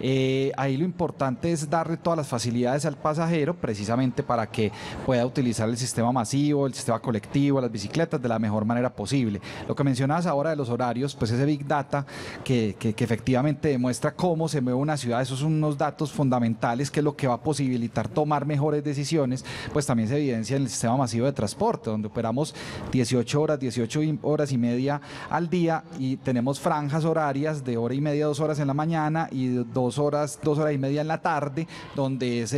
Ahí lo importante es darle todas las facilidades al pasajero, precisamente para que pueda utilizar el sistema masivo, el sistema colectivo, las bicicletas de la mejor manera posible. Lo que mencionabas ahora de los horarios, pues ese Big Data que efectivamente demuestra cómo se mueve una ciudad, esos son unos datos fundamentales que es lo que va a posibilitar tomar mejores decisiones, pues también se evidencia en el sistema masivo de transporte, donde operamos 18 horas y media al día y tenemos franjas horarias de hora y media, 2 horas en la mañana y 2 horas y media en la tarde, donde es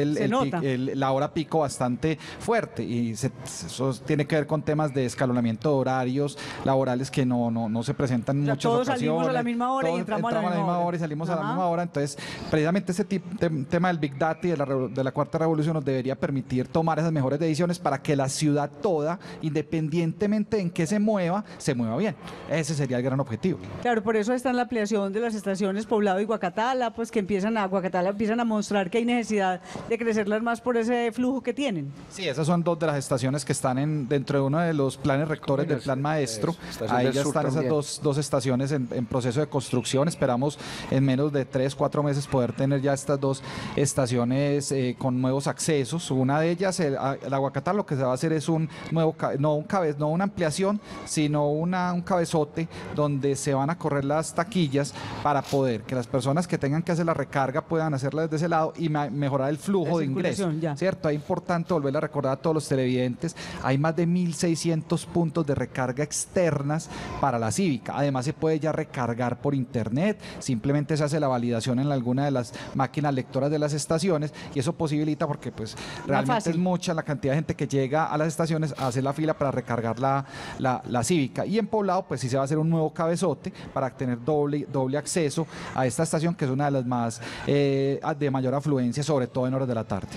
la hora pico bastante fuerte y eso tiene que ver con temas de escalonamiento de horarios laborales que no se presentan en muchas todos ocasiones. Salimos a la misma hora y entramos a la misma hora y salimos a la misma hora, entonces precisamente ese tema del Big Data y de la cuarta revolución nos debería permitir tomar esas mejores decisiones para que la ciudad toda, independientemente en qué se mueva bien. Ese sería el gran objetivo. Claro, por eso está en la ampliación de las estaciones Poblado y Guacatala, pues que empiezan a mostrar que hay necesidad de crecerlas más por ese ese flujo que tienen. Sí, esas son 2 de las estaciones que están dentro de uno de los planes rectores del Plan Maestro. Ahí ya están esas dos estaciones en proceso de construcción. Esperamos en menos de 3-4 meses poder tener ya estas 2 estaciones con nuevos accesos. Una de ellas, el Aguacatá, lo que se va a hacer es no una ampliación, sino un cabezote donde se van a correr las taquillas para poder que las personas que tengan que hacer la recarga puedan hacerla desde ese lado y mejorar el flujo de ingreso, ¿cierto? Es importante volver a recordar a todos los televidentes, hay más de 1.600 puntos de recarga externas para la Cívica. Además se puede ya recargar por internet, simplemente se hace la validación en alguna de las máquinas lectoras de las estaciones y eso posibilita, porque pues realmente es mucha la cantidad de gente que llega a las estaciones a hacer la fila para recargar la Cívica. Y en Poblado pues sí se va a hacer un nuevo cabezote para tener doble acceso a esta estación, que es una de las más de mayor afluencia, sobre todo en horas de la tarde.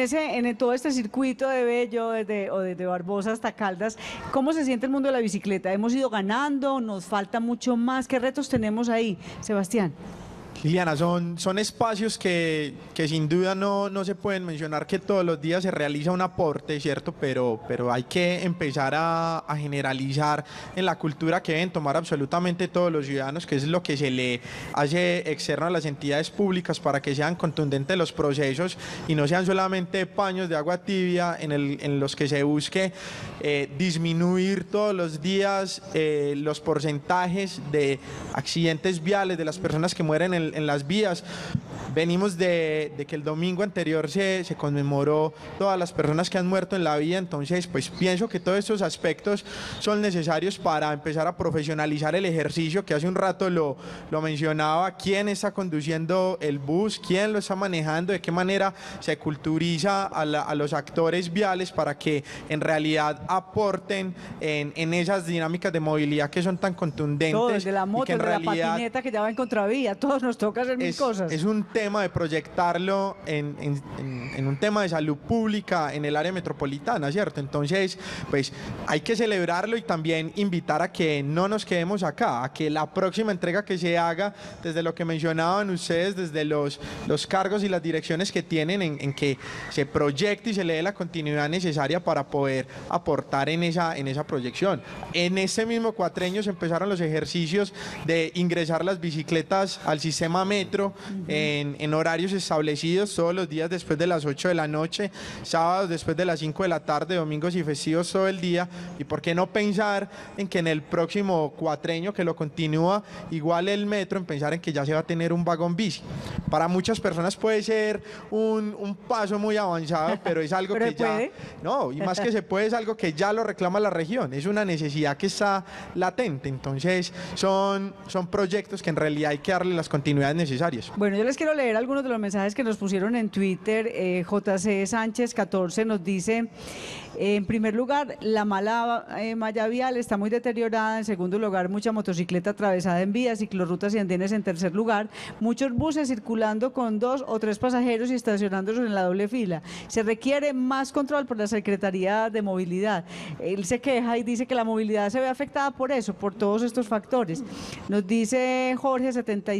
En todo este circuito de Bello, desde Barbosa hasta Caldas, ¿cómo se siente el mundo de la bicicleta? ¿Hemos ido ganando? ¿Nos falta mucho más? ¿Qué retos tenemos ahí, Sebastián? Liliana, son espacios que sin duda no se pueden mencionar que todos los días se realiza un aporte, ¿cierto? Pero hay que empezar a generalizar en la cultura que deben tomar absolutamente todos los ciudadanos, que es lo que se le hace externo a las entidades públicas para que sean contundentes los procesos y no sean solamente paños de agua tibia en los que se busque disminuir todos los días los porcentajes de accidentes viales de las personas que mueren en las vías. Venimos de que el domingo anterior se conmemoró todas las personas que han muerto en la vía, entonces pues pienso que todos estos aspectos son necesarios para empezar a profesionalizar el ejercicio, que hace un rato lo mencionaba, quién está conduciendo el bus, quién lo está manejando, de qué manera se culturiza a los actores viales para que en realidad aporten en esas dinámicas de movilidad que son tan contundentes. Todo, desde la moto, desde la patineta que ya va en contravía, todos nos toca hacer mil cosas. Es un tema de proyectarlo en un tema de salud pública en el área metropolitana, ¿cierto? Entonces, pues hay que celebrarlo y también invitar a que no nos quedemos acá, a que la próxima entrega que se haga, desde lo que mencionaban ustedes, desde los cargos y las direcciones que tienen, en que se proyecte y se le dé la continuidad necesaria para poder aportar en esa proyección. En este mismo cuatrenio se empezaron los ejercicios de ingresar las bicicletas al sistema metro en horarios establecidos, todos los días después de las 8 de la noche, sábados después de las 5 de la tarde, domingos y festivos todo el día. Y por qué no pensar en que en el próximo cuatrenio que lo continúa igual el metro, en pensar en que ya se va a tener un vagón bici. Para muchas personas puede ser un paso muy avanzado, pero es algo que ya... No, y más que se puede, es algo que ya lo reclama la región, es una necesidad que está latente. Entonces son proyectos que en realidad hay que darle las continuidades necesarias. Bueno, yo les quiero leer algunos de los mensajes que nos pusieron en Twitter. JC Sánchez 14 nos dice: en primer lugar, la malla vial está muy deteriorada. En segundo lugar, mucha motocicleta atravesada en vías, ciclorrutas y andenes. En tercer lugar, muchos buses circulando con 2 o 3 pasajeros y estacionándose en la doble fila. Se requiere más control por la Secretaría de Movilidad. Él se queja y dice que la movilidad se ve afectada por eso, por todos estos factores. Nos dice Jorge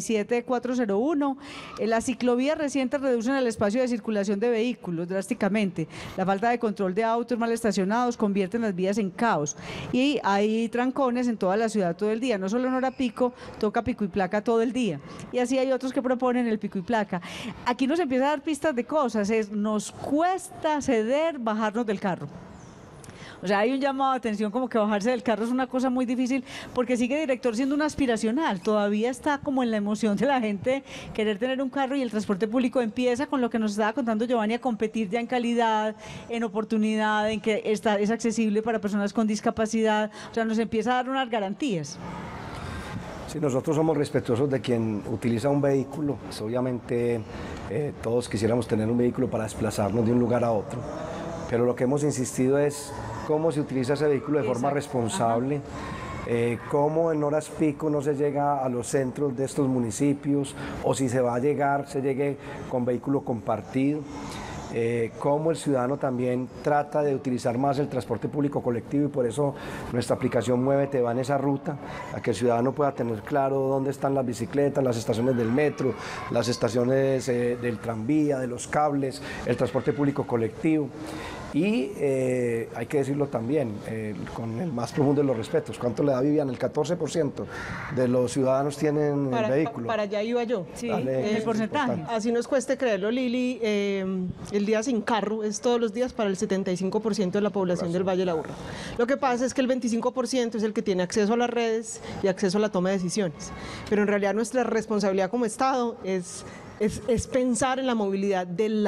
77401: las ciclovías recientes reducen el espacio de circulación de vehículos drásticamente. La falta de control de autos mal estacionados convierten las vías en caos y hay trancones en toda la ciudad todo el día, no solo en hora pico, toca pico y placa todo el día. Y así hay otros que proponen el pico y placa. Aquí nos empieza a dar pistas de cosas, nos cuesta ceder, bajarnos del carro. O sea, hay un llamado de atención como que bajarse del carro es una cosa muy difícil, porque sigue director siendo un aspiracional, todavía está como en la emoción de la gente querer tener un carro, y el transporte público empieza, con lo que nos estaba contando Giovanni, a competir ya en calidad, en oportunidad, en que es accesible para personas con discapacidad. O sea, nos empieza a dar unas garantías. Sí, nosotros somos respetuosos de quien utiliza un vehículo, pues obviamente todos quisiéramos tener un vehículo para desplazarnos de un lugar a otro, pero lo que hemos insistido es cómo se utiliza ese vehículo de forma responsable, cómo en horas pico no se llega a los centros de estos municipios, o si se va a llegar, se llegue con vehículo compartido. cómo el ciudadano también trata de utilizar más el transporte público colectivo, y por eso nuestra aplicación Muévete va en esa ruta, a que el ciudadano pueda tener claro dónde están las bicicletas, las estaciones del metro, las estaciones del tranvía, de los cables, el transporte público colectivo. Y hay que decirlo también, con el más profundo de los respetos, ¿cuánto le da Viviana? El 14% de los ciudadanos tienen vehículo. Para allá iba yo. Sí, el porcentaje. Así nos cueste creerlo, Lili, el día sin carro es todos los días para el 75% de la población del Valle de la Aburrá. Lo que pasa es que el 25% es el que tiene acceso a las redes y acceso a la toma de decisiones. Pero en realidad nuestra responsabilidad como Estado es pensar en la movilidad del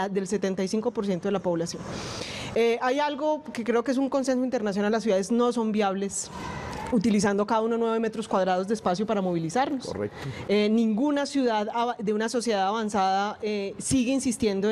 75% de la población. Hay algo que creo que es un consenso internacional: las ciudades no son viables utilizando cada uno 9 metros cuadrados de espacio para movilizarnos. Correcto. Ninguna ciudad de una sociedad avanzada sigue insistiendo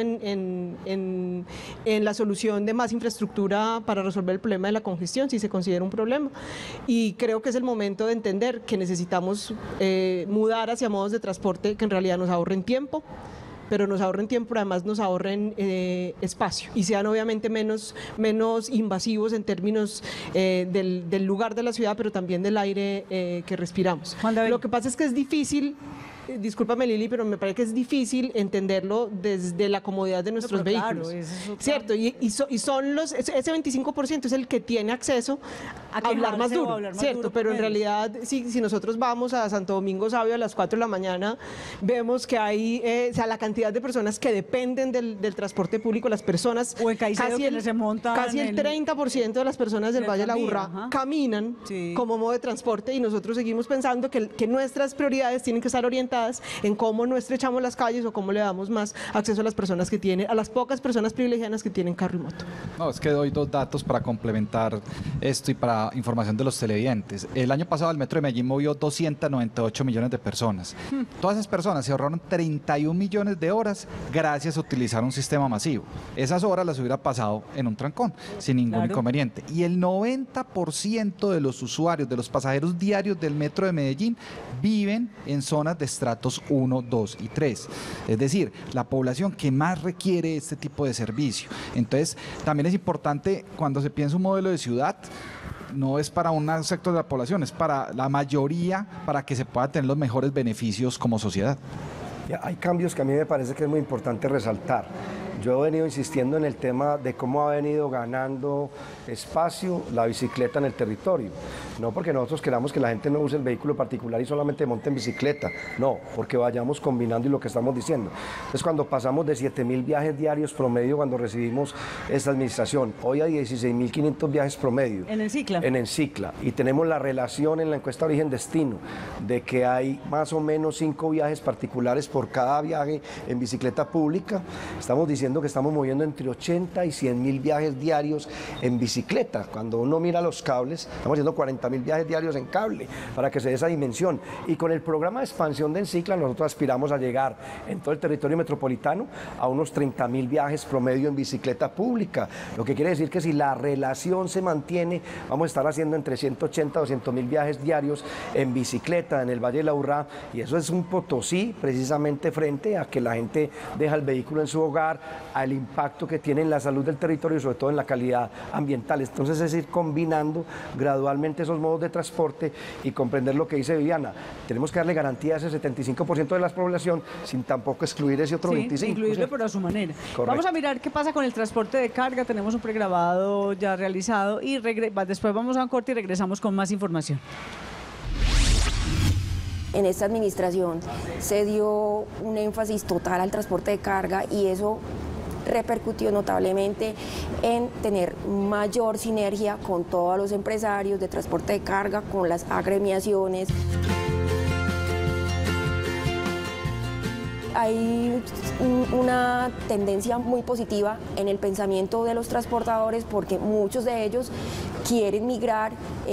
en la solución de más infraestructura para resolver el problema de la congestión, si se considera un problema. Y creo que es el momento de entender que necesitamos mudar hacia modos de transporte que en realidad nos ahorren tiempo, pero nos ahorren tiempo, pero además nos ahorren espacio y sean obviamente menos invasivos en términos del lugar de la ciudad, pero también del aire que respiramos. Lo que pasa es que es difícil. Discúlpame, Lili, pero me parece que es difícil entenderlo desde la comodidad de nuestros vehículos. Claro, ¿cierto? Y son ese 25% es el que tiene acceso a hablar más duro, ¿cierto? Pero en realidad, si nosotros vamos a Santo Domingo Sabio a las 4 de la mañana, vemos que hay, la cantidad de personas que dependen del transporte público, las personas, o en Caicedo, casi el 30% de las personas del Valle de la Aburrá caminan como modo de transporte, y nosotros seguimos pensando que nuestras prioridades tienen que estar orientadas en cómo no estrechamos las calles o cómo le damos más acceso a las personas que tienen, a las pocas personas privilegiadas que tienen carro y moto. No, es que doy 2 datos para complementar esto y para información de los televidentes. El año pasado el Metro de Medellín movió 298 millones de personas. Todas esas personas se ahorraron 31 millones de horas gracias a utilizar un sistema masivo. Esas horas las hubiera pasado en un trancón, sin ningún inconveniente. Y el 90% de los usuarios, de los pasajeros diarios del Metro de Medellín, viven en zonas de estratos 1, 2 y 3. Es decir, la población que más requiere este tipo de servicio. Entonces, también es importante, cuando se piensa un modelo de ciudad, no es para un sector de la población, es para la mayoría, para que se puedan tener los mejores beneficios como sociedad. Hay cambios que a mí me parece que es muy importante resaltar. Yo he venido insistiendo en el tema de cómo ha venido ganando espacio la bicicleta en el territorio. No porque nosotros queramos que la gente no use el vehículo particular y solamente monte en bicicleta, no, porque vayamos combinando y lo que estamos diciendo. Entonces, cuando pasamos de 7.000 viajes diarios promedio cuando recibimos esta administración, hoy a 16.500 viajes promedio. ¿En el Cicla? En el Cicla. Y tenemos la relación en la encuesta origen-destino de que hay más o menos 5 viajes particulares por cada viaje en bicicleta pública. Estamos diciendo que estamos moviendo entre 80 y 100.000 viajes diarios en bicicleta. Cuando uno mira los cables, estamos haciendo 40.000 viajes diarios en cable, para que se dé esa dimensión. Y con el programa de expansión del Cicla, nosotros aspiramos a llegar en todo el territorio metropolitano a unos 30.000 viajes promedio en bicicleta pública. Lo que quiere decir que si la relación se mantiene, vamos a estar haciendo entre 180 y 200.000 viajes diarios en bicicleta en el Valle de la Aburrá, y eso es un Potosí precisamente frente a que la gente deja el vehículo en su hogar, al impacto que tiene en la salud del territorio y sobre todo en la calidad ambiental. Entonces es ir combinando gradualmente esos modos de transporte y comprender lo que dice Viviana. Tenemos que darle garantía a ese 75% de la población sin tampoco excluir ese otro 25%. Incluirlo pero a su manera. Correcto. Vamos a mirar qué pasa con el transporte de carga. Tenemos un pregrabado ya realizado y después vamos a un corte y regresamos con más información. En esta administración se dio un énfasis total al transporte de carga y eso repercutió notablemente en tener mayor sinergia con todos los empresarios de transporte de carga, con las agremiaciones. Hay una tendencia muy positiva en el pensamiento de los transportadores porque muchos de ellos quieren migrar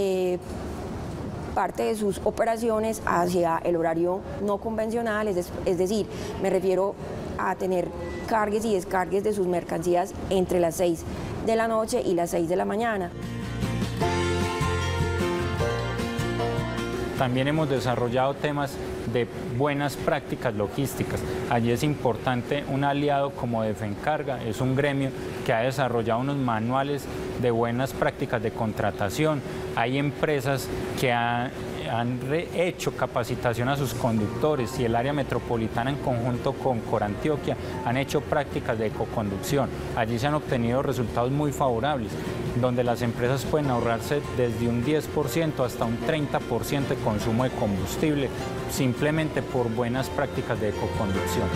parte de sus operaciones hacia el horario no convencional, es decir, me refiero a tener cargues y descargues de sus mercancías entre las 6 de la noche y las 6 de la mañana. También hemos desarrollado temas de buenas prácticas logísticas. Allí es importante un aliado como Defencarga, es un gremio que ha desarrollado unos manuales de buenas prácticas de contratación. Hay empresas que han hecho capacitación a sus conductores y el área metropolitana en conjunto con Corantioquia han hecho prácticas de ecoconducción. Allí se han obtenido resultados muy favorables, donde las empresas pueden ahorrarse desde un 10% hasta un 30% de consumo de combustible, simplemente por buenas prácticas de ecoconducción.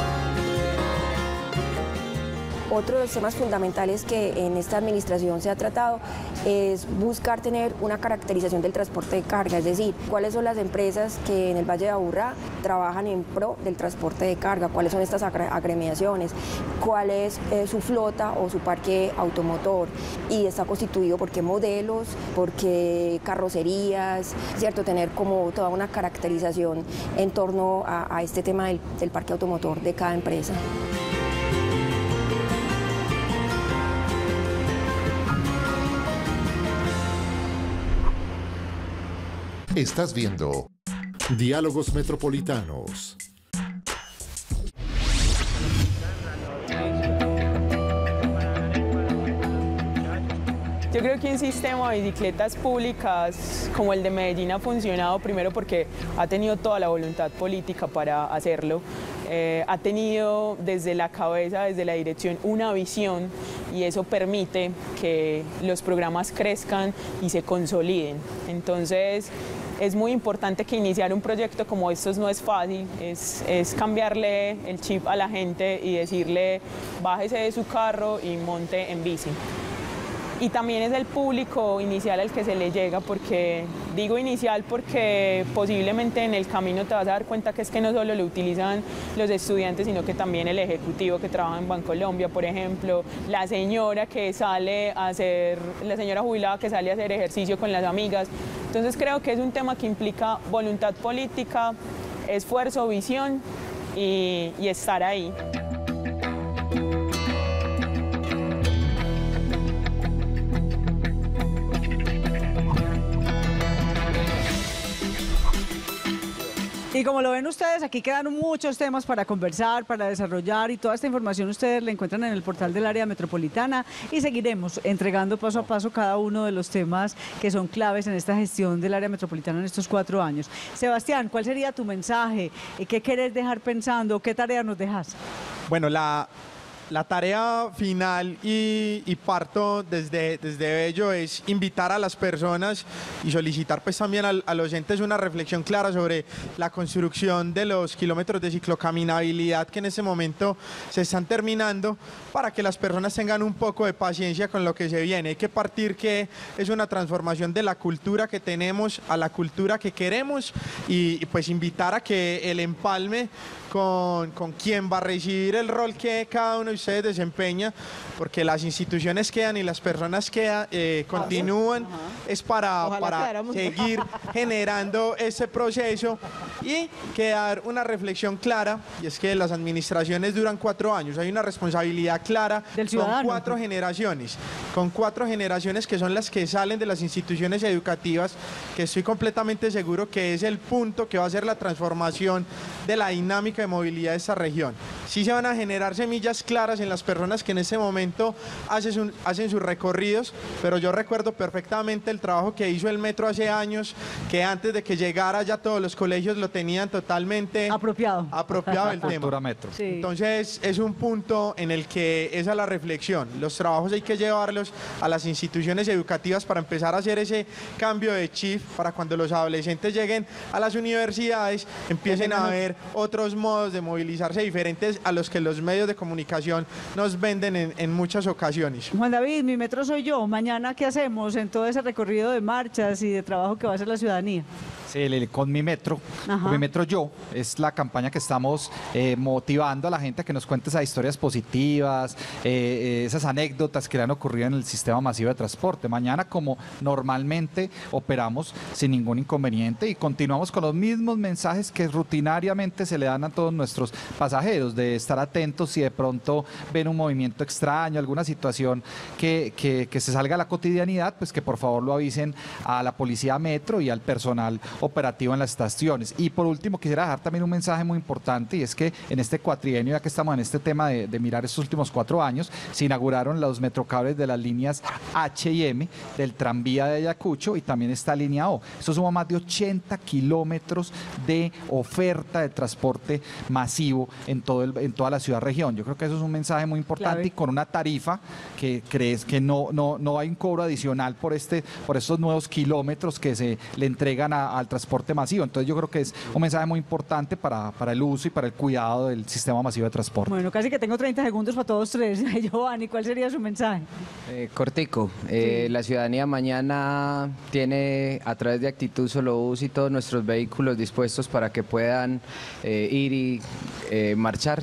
Otro de los temas fundamentales que en esta administración se ha tratado es buscar tener una caracterización del transporte de carga, es decir, cuáles son las empresas que en el Valle de Aburrá trabajan en pro del transporte de carga, cuáles son estas agremiaciones, cuál es su flota o su parque automotor y está constituido por qué modelos, por qué carrocerías, ¿cierto? Tener como toda una caracterización en torno a este tema del parque automotor de cada empresa. Estás viendo Diálogos Metropolitanos. Yo creo que un sistema de bicicletas públicas como el de Medellín ha funcionado primero porque ha tenido toda la voluntad política para hacerlo. Ha tenido desde la cabeza, desde la dirección, una visión y eso permite que los programas crezcan y se consoliden. Entonces, es muy importante que iniciar un proyecto como estos no es fácil, es cambiarle el chip a la gente y decirle bájese de su carro y monte en bici. Y también es el público inicial al que se le llega, porque digo inicial porque posiblemente en el camino te vas a dar cuenta que es que no solo lo utilizan los estudiantes, sino que también el ejecutivo que trabaja en Bancolombia, por ejemplo, la señora jubilada que sale a hacer ejercicio con las amigas. Entonces creo que es un tema que implica voluntad política, esfuerzo, visión y estar ahí. Y como lo ven ustedes, aquí quedan muchos temas para conversar, para desarrollar y toda esta información ustedes la encuentran en el portal del área metropolitana y seguiremos entregando paso a paso cada uno de los temas que son claves en esta gestión del área metropolitana en estos 4 años. Sebastián, ¿cuál sería tu mensaje? ¿Qué querés dejar pensando? ¿Qué tarea nos dejas? Bueno, la tarea final y parto desde ello es invitar a las personas y solicitar pues también a los entes una reflexión clara sobre la construcción de los kilómetros de ciclocaminabilidad que en ese momento se están terminando, para que las personas tengan un poco de paciencia con lo que se viene. Hay que partir que es una transformación de la cultura que tenemos a la cultura que queremos y pues invitar a que el empalme con quien va a recibir el rol que cada uno de ustedes desempeña, porque las instituciones quedan y las personas continúan, es para seguir generando ese proceso y quedar una reflexión clara, y es que las administraciones duran 4 años, hay una responsabilidad clara con 4 generaciones que son las que salen de las instituciones educativas, que estoy completamente seguro que es el punto que va a ser la transformación de la dinámica de movilidad de esta región. Sí se van a generar semillas claras en las personas que en ese momento hacen sus recorridos, pero yo recuerdo perfectamente el trabajo que hizo el metro hace años, que antes de que llegara ya todos los colegios lo tenían totalmente apropiado el tema. Metro. Sí. Entonces es un punto en el que esa es la reflexión. Los trabajos hay que llevarlos a las instituciones educativas para empezar a hacer ese cambio de chip, para cuando los adolescentes lleguen a las universidades empiecen a ver otros modos de movilizarse diferentes a los que los medios de comunicación nos venden en muchas ocasiones. Juan David, mi metro soy yo. Mañana, ¿qué hacemos en todo ese recorrido de marchas y de trabajo que va a hacer la ciudadanía? Sí, con mi metro, yo, es la campaña que estamos motivando a la gente a que nos cuente esas historias positivas, esas anécdotas que le han ocurrido en el sistema masivo de transporte. Mañana, como normalmente operamos sin ningún inconveniente y continuamos con los mismos mensajes que rutinariamente se le dan a todos nuestros pasajeros, de estar atentos si de pronto ven un movimiento extraño, alguna situación que se salga a la cotidianidad, pues que por favor lo avisen a la policía metro y al personal operativo en las estaciones. Y por último, quisiera dejar también un mensaje muy importante, y es que en este cuatrienio, ya que estamos en este tema de mirar estos últimos 4 años, se inauguraron los metrocables de las líneas H y M del tranvía de Ayacucho, y también esta línea O. Eso suma más de 80 kilómetros de oferta de transporte masivo en toda la ciudad-región. Yo creo que eso es un mensaje muy importante, y con una tarifa que crees que no hay un cobro adicional por estos nuevos kilómetros que se le entregan al transporte masivo. Entonces yo creo que es un mensaje muy importante para el uso y para el cuidado del sistema masivo de transporte. Bueno, casi que tengo 30 segundos para todos tres. Giovanni, ¿cuál sería su mensaje? Cortico, la ciudadanía mañana tiene a través de Actitud Solo Bus y todos nuestros vehículos dispuestos para que puedan ir y marchar.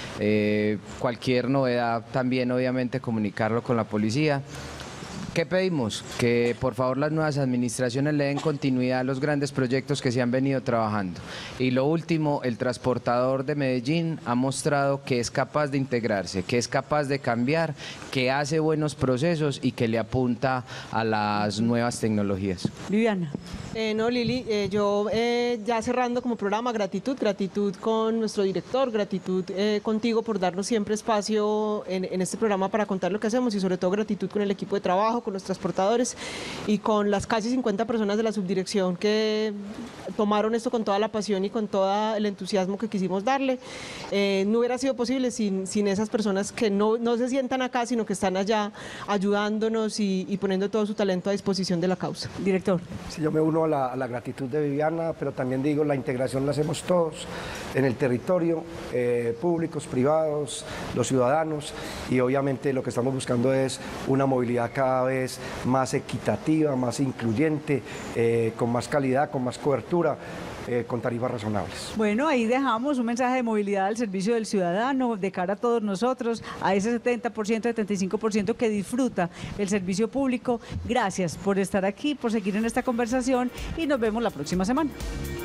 Cualquier novedad también obviamente comunicarlo con la policía. ¿Qué pedimos? Que por favor las nuevas administraciones le den continuidad a los grandes proyectos que se han venido trabajando. Y lo último, el transportador de Medellín ha mostrado que es capaz de integrarse, que es capaz de cambiar, que hace buenos procesos y que le apunta a las nuevas tecnologías. Viviana. No, Lili, yo ya cerrando como programa, gratitud con nuestro director, gratitud contigo por darnos siempre espacio en este programa para contar lo que hacemos, y sobre todo gratitud con el equipo de trabajo, con los transportadores y con las casi 50 personas de la subdirección que tomaron esto con toda la pasión y con todo el entusiasmo que quisimos darle. No hubiera sido posible sin esas personas que no se sientan acá, sino que están allá ayudándonos y poniendo todo su talento a disposición de la causa. Director. Sí, yo me uno a la gratitud de Viviana, pero también digo, la integración la hacemos todos en el territorio, públicos, privados, los ciudadanos, y obviamente lo que estamos buscando es una movilidad cada vez más equitativa, más incluyente, con más calidad, con más cobertura, con tarifas razonables. Bueno, ahí dejamos un mensaje de movilidad al servicio del ciudadano, de cara a todos nosotros, a ese 70%, 75% que disfruta el servicio público. Gracias por estar aquí, por seguir en esta conversación, y nos vemos la próxima semana.